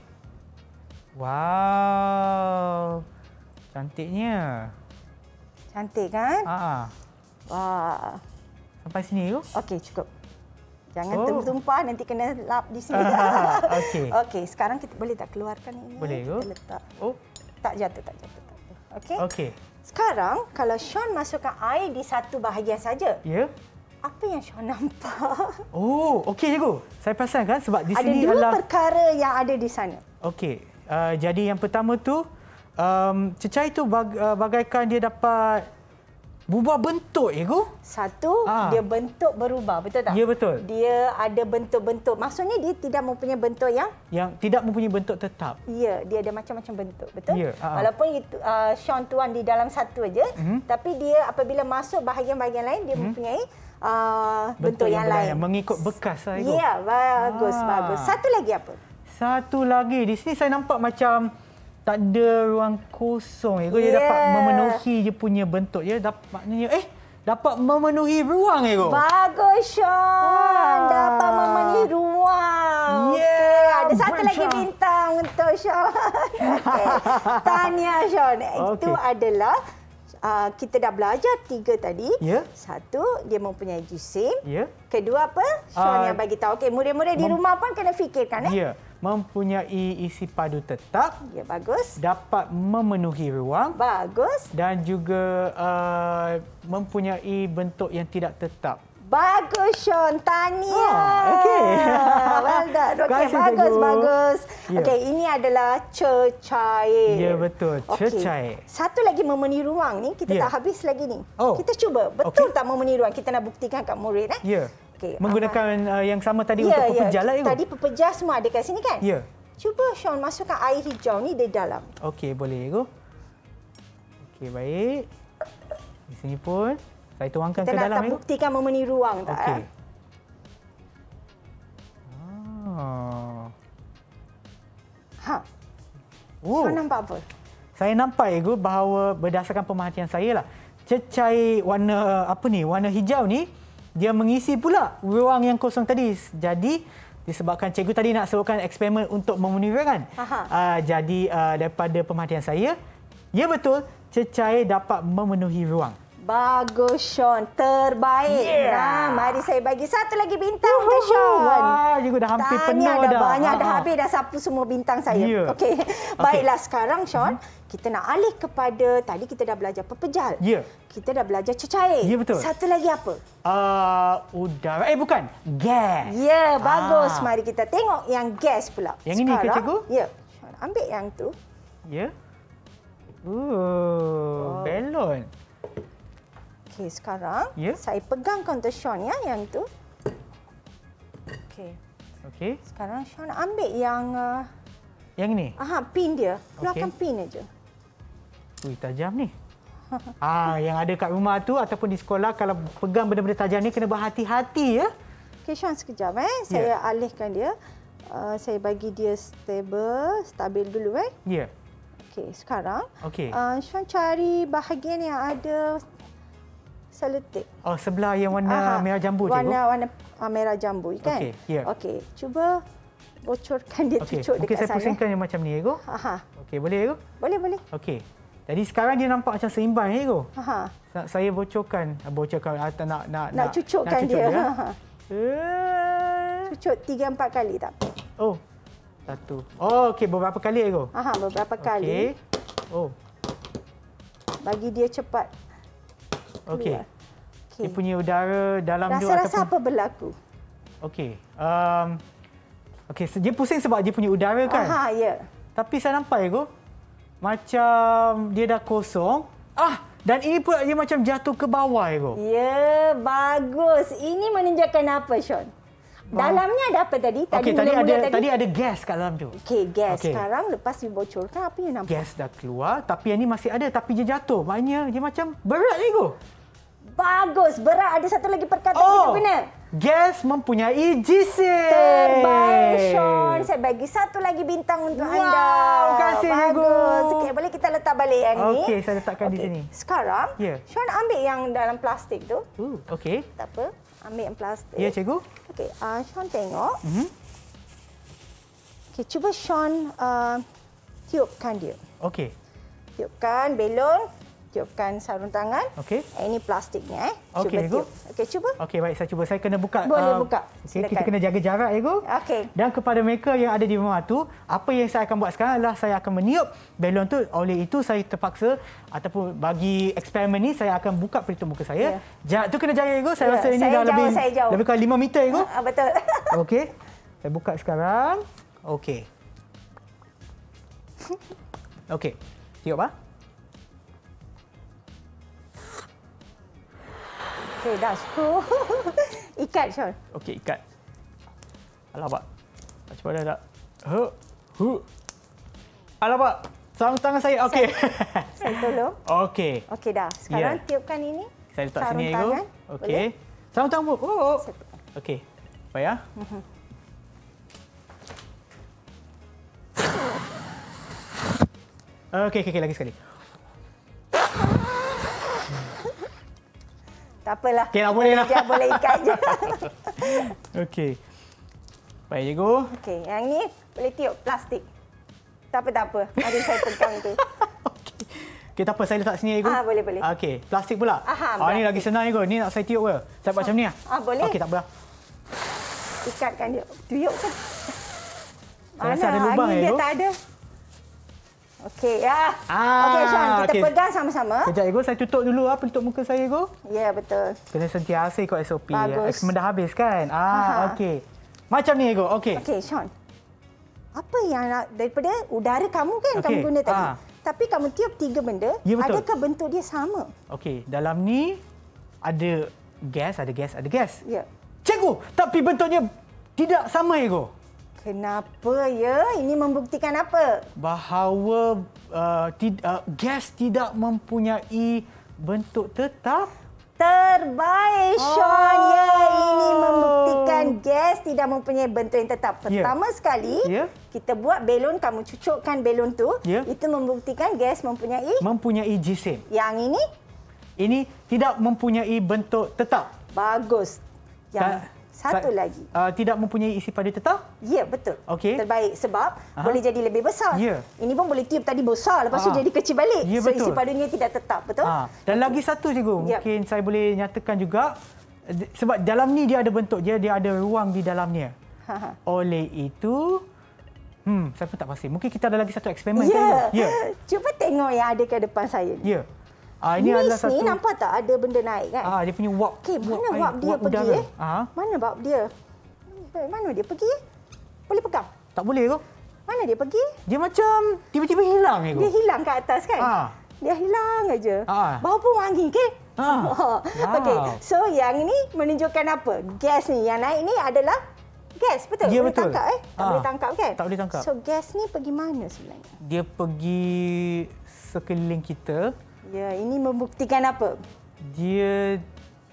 S2: Wow. Cantiknya.
S3: Cantik kan?
S2: Ah.
S3: Wah.
S2: Sampai sini, Cikgu.
S3: Okey, cukup. Jangan
S2: Oh.
S3: tertumpah, nanti kena lap di sini.
S2: Ah, okey.
S3: Okey, sekarang kita boleh tak keluarkan ini?
S2: Boleh,
S3: Kita
S2: Cikgu.
S3: letak.
S2: Oh,
S3: Tak jatuh, tak jatuh. Tak jatuh. Okey.
S2: okey.
S3: Sekarang, kalau Sean masukkan air di satu bahagian saja,
S2: Ya.
S3: apa yang Sean nampak?
S2: Oh, okey, Cikgu. Saya perasan kan sebab di
S3: Ada
S2: sini
S3: dua
S2: adalah
S3: perkara yang ada di sana.
S2: okey. Uh, jadi yang pertama tu um, cecair tu bag, uh, bagaikan dia dapat berubah bentuk, Cikgu.
S3: Satu,
S2: Ah.
S3: dia bentuk berubah, betul tak?
S2: Ya, betul.
S3: Dia ada bentuk-bentuk. Maksudnya dia tidak mempunyai bentuk yang,
S2: Yang tidak mempunyai bentuk tetap.
S3: ya, dia ada macam-macam bentuk, betul?
S2: Ya, ah.
S3: Walaupun itu uh, Sean tuan di dalam satu aja,
S2: Mhm.
S3: tapi dia apabila masuk bahagian-bahagian lain, dia mempunyai uh, bentuk, yang, lain.
S2: berbeza, mengikut bekas lah, Cikgu.
S3: Ya, bagus,
S2: Ah.
S3: bagus. Satu lagi apa?
S2: Satu lagi, di sini saya nampak macam tak ada ruang kosong. Ego dia
S3: Yeah.
S2: dapat memenuhi je punya bentuk. Dia dapat maknanya eh dapat memenuhi ruang Ego.
S3: Bagus, Sean.
S2: Wah.
S3: Dapat memenuhi ruang.
S2: Yeah,
S3: Okey, ada satu
S2: brand
S3: lagi
S2: Sean.
S3: bintang untuk Sean. Okay. Tahniah, Sean. Itu
S2: Okey.
S3: adalah uh, kita dah belajar tiga tadi.
S2: Ya.
S3: Satu, dia mempunyai jisim.
S2: Ya.
S3: Kedua apa? Sean
S2: Ah,
S3: yang bagi tahu. Okey, murid-murid di
S2: mem-
S3: rumah pun kena fikirkan. Eh?
S2: Ya, mempunyai isi padu tetap,
S3: Ya, bagus.
S2: dapat memenuhi ruang
S3: Bagus.
S2: dan juga uh, mempunyai bentuk yang tidak tetap.
S3: Bagus, Sean. Tahniah.
S2: Ah, okey.
S3: Well done. Okey,
S2: Terima kasih,
S3: bagus,
S2: cikgu.
S3: bagus.
S2: Ya.
S3: Okey, ini adalah cecair.
S2: Ya, betul.
S3: Okey.
S2: Cecair.
S3: Satu lagi memenuhi ruang ni, kita
S2: Ya.
S3: tak habis lagi ni.
S2: Oh.
S3: Kita cuba. Betul
S2: Okey.
S3: tak memenuhi ruang? Kita nak buktikan kat murid. Eh?
S2: Ya.
S3: Okey,
S2: Menggunakan uh, yang sama tadi
S3: ya,
S2: untuk
S3: ya.
S2: pepejal lah, Ego?
S3: Tadi pepejal semua ada kat sini kan?
S2: Ya.
S3: Cuba, Sean, masukkan air hijau ni di dalam.
S2: Okey, boleh, Ego. Okey, baik. Di sini pun saya tuangkan
S3: Kita
S2: ke
S3: nak
S2: dalam,
S3: tak
S2: Ego.
S3: buktikan memenuhi ruang tak?
S2: Okey.
S3: eh?
S2: Ah.
S3: Ha.
S2: Oh.
S3: Sean nampak apa?
S2: Saya nampak, Ego, bahawa berdasarkan pemerhatian saya lah, cecair warna apa ni, warna hijau ni, dia mengisi pula ruang yang kosong tadi. Jadi, disebabkan cikgu tadi nak serukan eksperimen untuk memenuhi ruangan.
S3: Aha.
S2: Uh, jadi, uh, daripada pemerhatian saya, ya betul, cecair dapat memenuhi ruang.
S3: Bagus, Sean. Terbaik.
S2: Yeah.
S3: Nah, mari saya bagi satu lagi bintang untuk Sean.
S2: Wah, cikgu dah hampir
S3: Tahniah,
S2: penuh
S3: dah.
S2: dah.
S3: Banyak dah
S2: Ha, ha.
S3: habis dah sapu semua bintang saya.
S2: Ya.
S3: Okey. Baiklah, sekarang Sean, kita nak alih kepada tadi kita dah belajar pepejal.
S2: Ya.
S3: Kita dah belajar cecair.
S2: Ya, betul.
S3: Satu lagi apa?
S2: Uh, udara. Eh, bukan. Gas.
S3: Ya, bagus.
S2: Ah.
S3: Mari kita tengok yang gas pula.
S2: Yang ini ke,
S3: Sekarang,
S2: cikgu?
S3: Ya. Sean, ambil yang tu.
S2: Ya. Uh, belon.
S3: Okey, sekarang
S2: Ya.
S3: saya pegangkan untuk Sean ya yang tu. Okey.
S2: Okey.
S3: Sekarang Sean ambil yang uh,
S2: Yang ini.
S3: aha, pin dia. Keluarkan
S2: Okey.
S3: pin aja.
S2: Ui, tajam ni. Ah, yang ada kat rumah tu ataupun di sekolah, kalau pegang benda-benda tajam ni kena berhati-hati ya.
S3: Okey, Sean sekejap eh. Saya alihkan dia. Uh, saya bagi dia stable, stabil dulu eh.
S2: Ya.
S3: Okey, sekarang
S2: Okey.
S3: uh, Sean cari bahagian yang ada selotip.
S2: Oh, sebelah yang warna
S3: Aha,
S2: merah jambu cikgu.
S3: Warna warna uh, merah jambu kan?
S2: Okey, ya.
S3: Okey, cuba bocorkan dia
S2: Okey,
S3: cucuk
S2: mungkin
S3: dekat
S2: saya
S3: sana.
S2: pusingkan yang macam ni, Ego.
S3: Aha.
S2: Okey, boleh, Ego?
S3: Boleh, boleh.
S2: Okey. Jadi sekarang dia nampak macam seimbang, ya, Ego.
S3: Aha.
S2: Sa- Saya bocorkan, bocorkan atau nak nak
S3: Nak cucukkan
S2: nak cucuk
S3: dia.
S2: dia.
S3: Ha.
S2: Eh.
S3: Cucuk tiga empat kali tak?
S2: Oh. Satu. Oh, okey, beberapa kali, Ego.
S3: Aha, beberapa kali.
S2: Okey. Oh,
S3: Bagi dia cepat.
S2: okey.
S3: keluar.
S2: Dia
S3: Okey.
S2: punya udara dalam tu
S3: Rasa-rasa
S2: ataupun
S3: apa berlaku?
S2: okey. Um, okey, dia pusing sebab dia punya udara kan.
S3: Aha, ya.
S2: Tapi saya nampak, Ego, macam dia dah kosong. Ah, dan ini pula dia macam jatuh ke bawah, Ego.
S3: Ya, bagus. Ini menunjukkan apa, Sean? Dalamnya ada apa tadi?
S2: Okey, tadi
S3: mula-mula
S2: ada tadi ada gas kat dalam tu.
S3: Okey, gas.
S2: Okey.
S3: Sekarang lepas dibocorkan, apa yang nampak?
S2: Gas dah keluar, tapi yang ni masih ada, tapi dia jatuh. Maknanya dia macam berat, Ego.
S3: Bagus. Berat. Ada satu lagi perkataan
S2: Oh.
S3: kita guna.
S2: Gas mempunyai jisim.
S3: Terbaik, Sean. Saya bagi satu lagi bintang untuk
S2: Wow,
S3: anda.
S2: terima kasih, Cikgu.
S3: Bagus. Okey, boleh kita letak balik yang ni.
S2: Okey, saya letakkan di
S3: Okey,
S2: sini.
S3: Sekarang,
S2: Ya.
S3: Sean ambil yang dalam plastik tu.
S2: Uh, okey.
S3: Tak apa. Ambil yang plastik.
S2: Ya, cikgu.
S3: Okey, uh, Sean tengok.
S2: Mhm.
S3: Okey, cuba Sean uh, tiupkan dia.
S2: Okey.
S3: Tiupkan belon, tiupkan sarung tangan.
S2: Okey.
S3: Eh, ini plastiknya eh. Cuba
S2: Okey, Cikgu.
S3: tiup. Okey, cuba.
S2: Okey, baik, saya cuba. Saya kena buka.
S3: Boleh
S2: uh,
S3: buka.
S2: Okey, kita
S3: Silakan.
S2: kena jaga jarak, Cikgu.
S3: Okey.
S2: Dan kepada mereka yang ada di rumah tu, apa yang saya akan buat sekarang adalah saya akan meniup belon tu. Oleh itu, saya terpaksa ataupun bagi eksperimen ni, saya akan buka pelitup muka saya. Jarak tu kena jaga, Cikgu. Saya
S3: Ya,
S2: rasa ini
S3: saya
S2: dah
S3: jauh,
S2: lebih
S3: saya jauh.
S2: lebih kurang lima meter, Cikgu.
S3: Ah, betul.
S2: Okey. Saya buka sekarang. Okey. Okey. Tiup, ah.
S3: Okey, dah cukup. Ikat, Sean.
S2: Okey, ikat. Alah, Pak. Macam mana tak? Huh. Huh. Alah, Pak. Sarung tangan saya. Okey.
S3: Saya tolong.
S2: Okey.
S3: Okey, dah. Sekarang
S2: Ya.
S3: tiupkan ini.
S2: Saya letak
S3: Sarung
S2: sini, Cikgu.
S3: tangan.
S2: Okey. Sarung tangan pun. Oh.
S3: Saya-
S2: Okey. Baik, ya. Okey, okey, okay, lagi sekali.
S3: Tak apalah.
S2: Okey, tak boleh lah.
S3: Dia boleh ikat je.
S2: Okey. Baik, cikgu.
S3: Okey, yang ni boleh tiup plastik. Tak apa, tak apa. Mari saya pegang tu.
S2: Okey. Okey, tak apa. Saya letak sini, cikgu.
S3: Ah, boleh, boleh.
S2: Okey, plastik pula.
S3: Aha,
S2: ah, ni lagi senang, cikgu. Ni nak saya tiup ke? Saya buat macam ni ah.
S3: Ah, boleh.
S2: Okey, tak apa.
S3: Ikatkan dia. Tiup ke?
S2: Saya rasa ada lubang,
S3: angin dia
S2: cikgu.
S3: tak ada. Okey, ya.
S2: Ah,
S3: Okey, Sean, kita
S2: okey.
S3: pegang sama-sama.
S2: Kejap, cikgu. Saya tutup dulu ah pelitup muka saya, cikgu.
S3: Ya, betul.
S2: Kena sentiasa ikut S O P.
S3: Bagus.
S2: Eksperimen dah habis kan? Ah,
S3: Aha.
S2: okey. Macam ni, cikgu. Okey.
S3: Okey, Sean. Apa yang nak, daripada udara kamu kan
S2: Okey,
S3: kamu guna tadi.
S2: ah.
S3: Tapi kamu tiup tiga benda,
S2: Ya, betul.
S3: adakah bentuk dia sama?
S2: Okey, dalam ni ada gas, ada gas, ada gas.
S3: Ya.
S2: Cikgu, tapi bentuknya tidak sama, cikgu.
S3: Kenapa ya? Ini membuktikan apa?
S2: Bahawa uh, tid, uh, gas tidak mempunyai bentuk tetap.
S3: Terbaik, Sean.
S2: Oh.
S3: Ya, ini membuktikan gas tidak mempunyai bentuk yang tetap.
S2: Ya.
S3: Pertama sekali,
S2: Ya.
S3: kita buat belon, kamu cucukkan belon tu.
S2: Ya.
S3: Itu membuktikan gas mempunyai.
S2: Mempunyai jisim.
S3: Yang ini,
S2: Ini tidak mempunyai bentuk tetap.
S3: bagus. Yang
S2: Ta-
S3: satu
S2: sa-
S3: lagi.
S2: Uh, tidak mempunyai isi pada tetap.
S3: Ya, betul.
S2: Okey.
S3: Terbaik sebab
S2: Aha.
S3: boleh jadi lebih besar.
S2: Ya.
S3: Ini pun boleh tiup tadi besar, lepas tu
S2: Ah.
S3: jadi kecil balik.
S2: Ya,
S3: so,
S2: betul.
S3: isi padunya tidak tetap, betul?
S2: Ha, dan lagi satu, cikgu.
S3: Yap.
S2: Mungkin saya boleh nyatakan juga. eh, Sebab dalam ni dia ada bentuk dia, dia ada ruang di dalamnya.
S3: Ha, ha.
S2: Oleh itu, hmm, saya pun tak pasti. Mungkin kita ada lagi satu eksperimen.
S3: Ya.
S2: kan, cikgu? Ya.
S3: Cuba tengok yang ada ke depan saya ni.
S2: Ya. Ah, ini adalah
S3: Miss
S2: satu.
S3: ni nampak tak ada benda naik kan?
S2: Ah, dia punya warp.
S3: Okey, mana
S2: air-
S3: warp dia
S2: warp
S3: pergi
S2: udara.
S3: eh?
S2: Ah,
S3: Mana warp dia? Mana dia pergi? eh? Boleh pegang?
S2: tak boleh tu.
S3: Mana dia pergi?
S2: Dia macam tiba-tiba hilang, cikgu.
S3: Dia hilang kat atas kan?
S2: Ah.
S3: Dia hilang aja.
S2: Ah.
S3: Bau pun wangi ke?
S2: Ah. Wow.
S3: Okey, so yang ini menunjukkan apa? Gas ni yang naik ni adalah gas, betul?
S2: Ya,
S3: boleh
S2: betul.
S3: tangkap eh? Tak
S2: Ah.
S3: boleh tangkap kan?
S2: Tak boleh tangkap.
S3: So gas ni pergi mana sebenarnya?
S2: Dia pergi sekeliling kita.
S3: Ya, ini membuktikan apa?
S2: Dia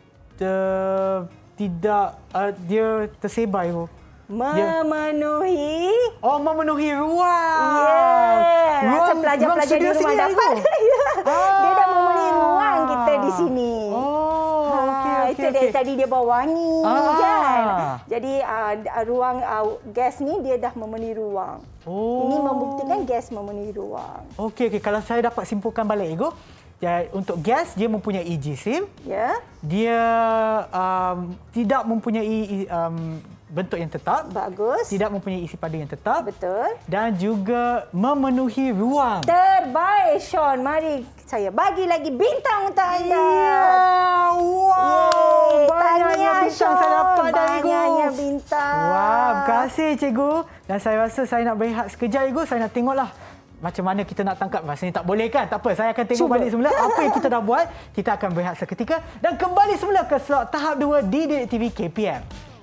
S2: ter, tidak uh, dia tersebar, cikgu. Dia-
S3: Memenuhi.
S2: Oh, memenuhi ruang.
S3: Ya, rasa
S2: Ruang-
S3: pelajar-pelajar
S2: ruang
S3: di
S2: studio
S3: rumah
S2: sini,
S3: dapat.
S2: cikgu.
S3: Ya. Dia dah memenuhi ruang kita di sini.
S2: Oh,
S3: Ha,
S2: okey, okey,
S3: itu dari
S2: okey.
S3: tadi dia bawa wangi
S2: Ah.
S3: kan. Jadi uh, ruang uh, gas ni dia dah memenuhi ruang.
S2: Oh.
S3: Ini membuktikan gas memenuhi ruang.
S2: Okey, okey. Kalau saya dapat simpulkan balik, Ego. Ya, untuk gas, dia mempunyai jisim.
S3: Ya.
S2: Dia um, tidak mempunyai um, bentuk yang tetap.
S3: Bagus.
S2: Tidak mempunyai isi pada yang tetap.
S3: Betul.
S2: Dan juga memenuhi ruang.
S3: Terbaik, Sean. Mari saya bagi lagi bintang untuk anda.
S2: Ya, wow.
S3: Yeay,
S2: Banyaknya
S3: tahniah,
S2: bintang saya
S3: Sean.
S2: dapat dari Ego.
S3: Banyaknya bintang.
S2: Wah, terima kasih, cikgu. Dan saya rasa saya nak berehat sekejap, cikgu. Saya nak tengoklah macam mana kita nak tangkap. Rasanya tak boleh kan? Tak apa, saya akan tengok
S3: Cuba.
S2: balik semula apa yang kita dah buat. Kita akan berehat seketika dan kembali semula ke slot tahap dua di D D T V K P M.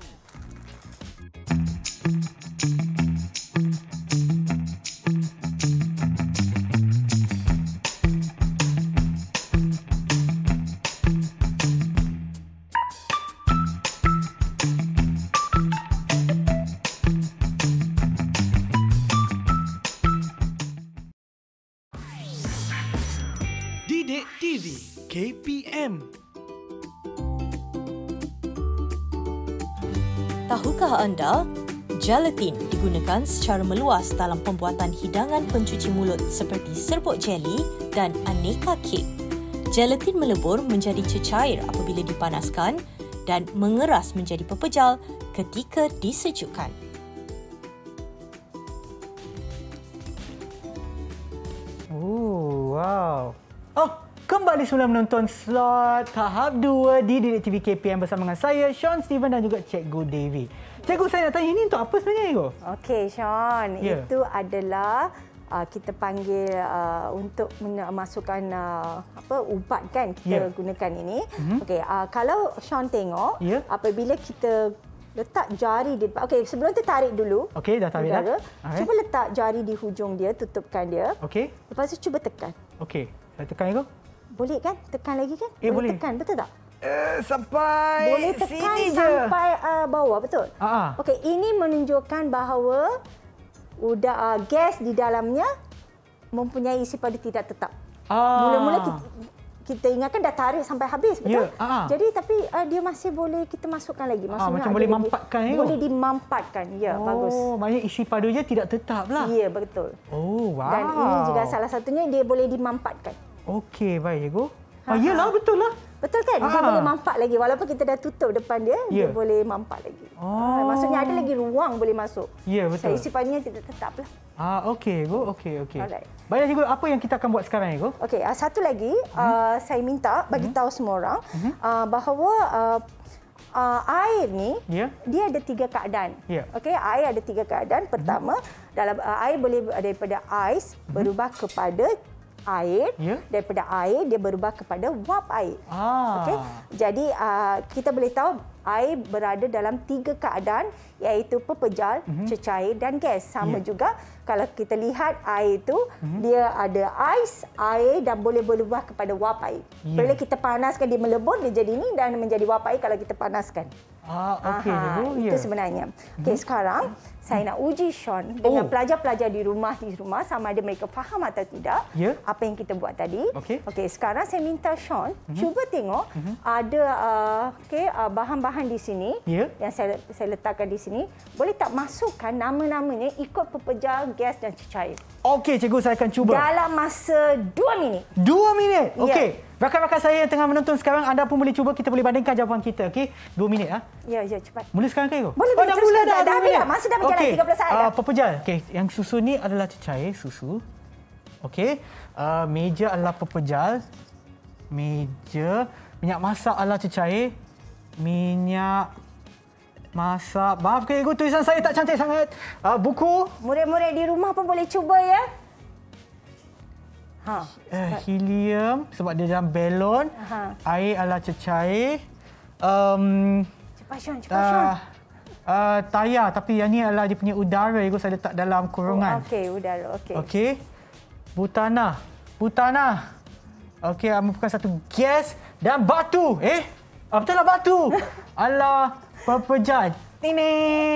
S5: Didik T V K P M.
S6: Tahukah anda, gelatin digunakan secara meluas dalam pembuatan hidangan pencuci mulut seperti serbuk jeli dan aneka kek. Gelatin melebur menjadi cecair apabila dipanaskan dan mengeras menjadi pepejal ketika disejukkan.
S2: Oh, wow. Oh, kembali semula menonton slot tahap dua di D D T V K P M bersama dengan saya, Sean Steven dan juga Cikgu Devi. Cikgu, saya nak tanya, ini untuk apa sebenarnya, Cikgu?
S3: Okey, Sean.
S2: Ya.
S3: Itu adalah uh, kita panggil uh, untuk memasukkan uh, apa ubat kan kita
S2: Ya.
S3: gunakan ini.
S2: Mhm.
S3: Okey, uh, kalau Sean tengok,
S2: Ya.
S3: apabila kita letak jari di depan. Okey, sebelum tu tarik dulu.
S2: Okey, dah tarik dah.
S3: udara.
S2: Alright.
S3: Cuba letak jari di hujung dia, tutupkan dia.
S2: Okey,
S3: Lepas tu cuba tekan.
S2: okey. Saya tekan, Cikgu.
S3: Boleh kan? Tekan lagi kan?
S2: Eh, boleh.
S3: tekan, betul tak?
S2: Uh, sampai
S3: Boleh tekan
S2: sini je.
S3: sampai uh, bawah, betul?
S2: Ah, ah.
S3: Okey, ini menunjukkan bahawa udah uh, gas di dalamnya mempunyai isi padu tidak tetap.
S2: Ah.
S3: Mula-mula kita, kita ingatkan dah tarik sampai habis, betul?
S2: Ya, ah.
S3: Jadi tapi uh, dia masih boleh kita masukkan lagi. Maksudnya
S2: Ah, macam
S3: ada
S2: boleh
S3: lagi,
S2: mampatkan, ya?
S3: Boleh dimampatkan. Ya,
S2: oh,
S3: bagus.
S2: Maknanya isi padunya tidak tetap lah.
S3: Ya, betul.
S2: Oh, wow.
S3: Dan ini juga salah satunya dia boleh dimampatkan.
S2: Okey, baik cikgu. Ah, yalah, betul lah.
S3: Betul kan? Dia
S2: Ah.
S3: boleh mampat lagi. Walaupun kita dah tutup depan dia,
S2: Ya.
S3: dia boleh mampat lagi.
S2: Oh.
S3: Maksudnya ada lagi ruang boleh masuk.
S2: Ya, betul.
S3: Isi padunya tidak tetap lah.
S2: Ah, okey, cikgu. Okey, okey.
S3: Alright.
S2: Baiklah cikgu, apa yang kita akan buat sekarang, cikgu?
S3: Okey, uh, satu lagi hmm. uh, saya minta bagi tahu semua orang
S2: Hmm.
S3: uh, bahawa uh, uh, air ni
S2: Ya.
S3: dia ada tiga keadaan.
S2: Ya.
S3: Okey, air ada tiga keadaan. Pertama, hmm. dalam uh, air boleh daripada ais hmm. berubah kepada air,
S2: Ya.
S3: daripada air dia berubah kepada wap air.
S2: Ah.
S3: Okey. Jadi uh, kita boleh tahu air berada dalam tiga keadaan iaitu pepejal, mm-hmm. cecair dan gas. Sama
S2: Yeah.
S3: juga kalau kita lihat air itu mm-hmm. dia ada ais, air dan boleh berubah kepada wap air.
S2: Yeah.
S3: Bila kita panaskan dia melebur dia jadi ini dan menjadi wap air kalau kita panaskan.
S2: Ah, okey
S3: Aha,
S2: cikgu.
S3: itu
S2: Ya.
S3: sebenarnya. Okey, mm-hmm. sekarang saya nak uji Sean dengan
S2: Oh.
S3: pelajar-pelajar di rumah di rumah sama ada mereka faham atau tidak
S2: Ya.
S3: apa yang kita buat tadi.
S2: Okey.
S3: Okey, sekarang saya minta Sean
S2: Mm-hmm.
S3: cuba tengok mm-hmm. ada uh, okey uh, bahan-bahan di sini
S2: Ya.
S3: yang saya saya letakkan di sini. Boleh tak masukkan nama-namanya ikut pepejal, gas dan cecair
S2: Okey cikgu, saya akan cuba.
S3: dalam masa dua minit.
S2: Dua minit.
S3: Ya.
S2: Okey. Rakan-rakan saya yang tengah menonton sekarang, anda pun boleh cuba. Kita boleh bandingkan jawapan kita. Okey. Dua minit. Ha?
S3: Ya, ya, cepat.
S2: Mula sekarang ke, cikgu?
S3: Boleh,
S2: oh,
S3: boleh,
S2: dah
S3: teruskan.
S2: mula dah.
S3: Dah, dah
S2: dua
S3: habis
S2: minit.
S3: dah. Masa dah berjalan,
S2: Okey.
S3: tiga puluh saat dah.
S2: Uh, pepejal. Okey. Yang susu ni adalah cecair, susu. Okey. Uh, meja adalah pepejal. Meja. Minyak masak adalah cecair. Minyak masak. Maaf ke, cikgu, tulisan saya tak cantik sangat. Uh, buku.
S3: Murid-murid di rumah pun boleh cuba ya. Ha.
S2: Uh, helium sebab dia dalam belon.
S3: Aha.
S2: Air adalah cecair. Um,
S3: Cepat Sean, cepat Sean.
S2: uh, uh, tayar, tapi yang ni adalah dia punya udara. Cikgu, saya letak dalam kurungan.
S3: Oh, okey, udara. Okey.
S2: Okey. Butana. Butana. Okey, merupakan satu gas dan batu. Eh? Ah, betul lah batu. Alah, pepejal. Ini.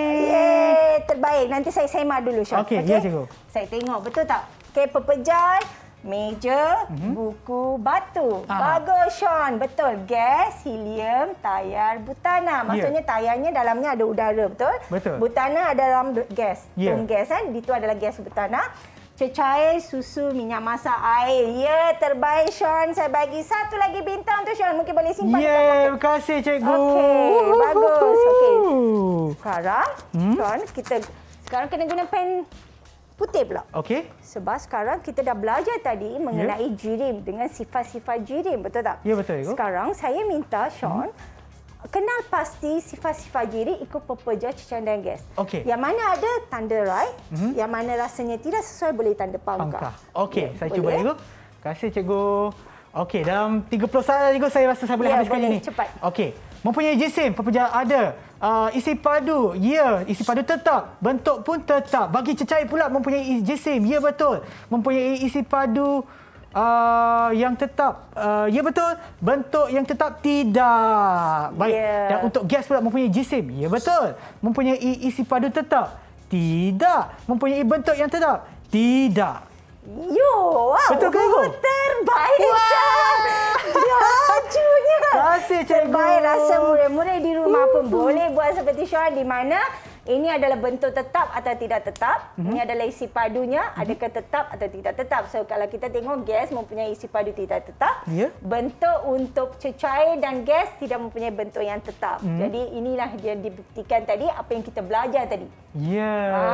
S3: Yeay, terbaik. Nanti saya semak dulu, Sean.
S2: Okey, ya, cikgu.
S3: Saya tengok, betul tak? Okey, pepejal, meja, mm-hmm. buku, batu.
S2: Ah.
S3: Bagus, Sean. Betul. Gas, helium, tayar, butana. Maksudnya tayarnya dalamnya ada udara, betul?
S2: Betul.
S3: Butana ada dalam gas.
S2: Ya.
S3: Tung gas kan? Itu adalah gas butana. Cecair, susu, minyak masak, air. Ya, terbaik, Sean. Saya bagi satu lagi bintang untuk Sean. Mungkin boleh simpan.
S2: Ya,
S3: dekat poket.
S2: terima kasih, cikgu.
S3: Okey, bagus. Okey. Sekarang,
S2: Hmm?
S3: Sean, kita sekarang kena guna pen putih pula.
S2: Okey.
S3: Sebab sekarang kita dah belajar tadi mengenai jirim dengan sifat-sifat jirim, betul tak?
S2: Ya, betul, cikgu.
S3: Sekarang saya minta Sean hmm. kenal pasti sifat-sifat jirim ikut pepejal, cecair dan gas.
S2: Okey.
S3: Yang mana ada tanda right,
S2: Hmm.
S3: yang mana rasanya tidak sesuai boleh tanda pangkah.
S2: Pangkah. Okey,
S3: Ya,
S2: saya
S3: boleh,
S2: cuba,
S3: eh?
S2: cikgu. Terima kasih, cikgu. Okey, dalam tiga puluh saat, cikgu, saya rasa saya boleh
S3: Ya,
S2: habiskan
S3: boleh.
S2: ini.
S3: Cepat.
S2: Okey. Mempunyai jisim, pepejal ada. Uh, isi padu, ya. Isi padu tetap. Bentuk pun tetap. Bagi cecair pula mempunyai jisim, ya betul. Mempunyai isi padu uh, yang tetap, uh, ya betul. Bentuk yang tetap, tidak. Baik.
S3: Ya.
S2: Dan untuk gas pula mempunyai jisim, ya betul. Mempunyai isi padu tetap, tidak. Mempunyai bentuk yang tetap, tidak.
S3: Yo, wow.
S2: Betul ke, cikgu?
S3: Terbaik, Sean. Jajunya.
S2: Terima kasih, cikgu.
S3: Terbaik. Rasa murid-murid di rumah pun boleh buat seperti Sean di mana ini adalah bentuk tetap atau tidak tetap. Mm-hmm. Ini adalah isi padunya, mm-hmm. adakah tetap atau tidak tetap. So, kalau kita tengok gas mempunyai isi padu tidak tetap.
S2: Ya.
S3: Bentuk untuk cecair dan gas tidak mempunyai bentuk yang tetap.
S2: Mm-hmm.
S3: Jadi, inilah yang dibuktikan tadi apa yang kita belajar tadi.
S2: Ya.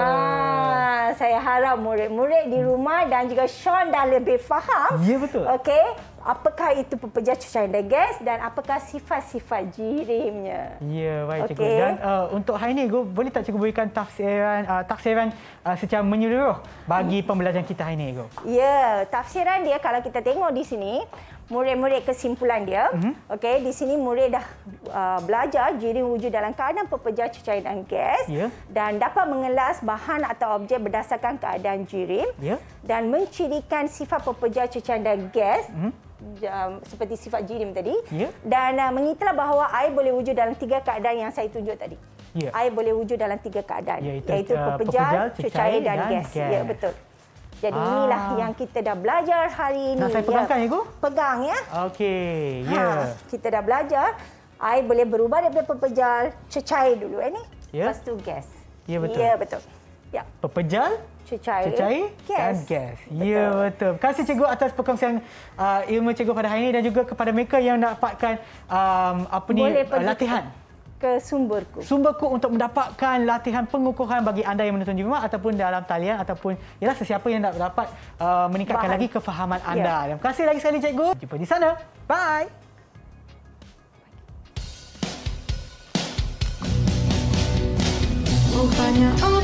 S3: Ah, saya harap murid-murid di rumah dan juga Sean dah lebih faham.
S2: Ya, betul.
S3: Okey, apakah itu pepejal, cecair dan gas dan apakah sifat-sifat jirimnya.
S2: Ya, baik, cikgu.
S3: Okey.
S2: Dan uh, untuk hari ini, cikgu, boleh tak cikgu berikan tafsiran uh, tafsiran uh, secara menyeluruh bagi pembelajaran kita hari ini, cikgu?
S3: Ya, tafsiran dia kalau kita tengok di sini, murid-murid kesimpulan dia.
S2: Mhm.
S3: Okey, di sini murid dah uh, belajar jirim wujud dalam keadaan pepejal, cecair dan gas
S2: Ya.
S3: dan dapat mengelas bahan atau objek berdasarkan keadaan jirim
S2: Ya.
S3: dan mencirikan sifat pepejal, cecair dan gas.
S2: Mhm.
S3: Um, seperti sifat jirim tadi.
S2: Ya.
S3: Dan uh, mengiktirlah bahawa air boleh wujud dalam tiga keadaan yang saya tunjuk tadi.
S2: Ya.
S3: Air boleh wujud dalam tiga keadaan,
S2: Iaitu,
S3: iaitu
S2: uh,
S3: pepejal,
S2: pepejal,
S3: cecair dan,
S2: dan
S3: gas.
S2: gas.
S3: Ya, betul. Jadi ah. inilah yang kita dah belajar hari ini.
S2: Nak saya pegangkan, ya, Cikgu?
S3: Pegang, ya.
S2: Okey, ya. Yeah.
S3: Ha, kita dah belajar. Air boleh berubah daripada pepejal, cecair dulu, eh, ni.
S2: Ya.
S3: Lepas tu gas.
S2: Ya, betul.
S3: Ya, betul. Ya.
S2: Pepejal,
S3: cecair,
S2: cecair
S3: gas.
S2: dan gas. Ya, betul. Terima kasih, Cikgu, atas perkongsian uh, ilmu Cikgu pada hari ini dan juga kepada mereka yang dapatkan um, apa ni
S3: boleh
S2: uh, latihan.
S3: Ke sumberku.
S2: Sumberku untuk mendapatkan latihan pengukuhan bagi anda yang menonton di rumah ataupun dalam talian ataupun ialah sesiapa yang nak dapat uh, meningkatkan Bahan. lagi kefahaman anda. Ya. Terima kasih lagi sekali, Cikgu. Jumpa di sana. Bye.
S7: Oh, hanya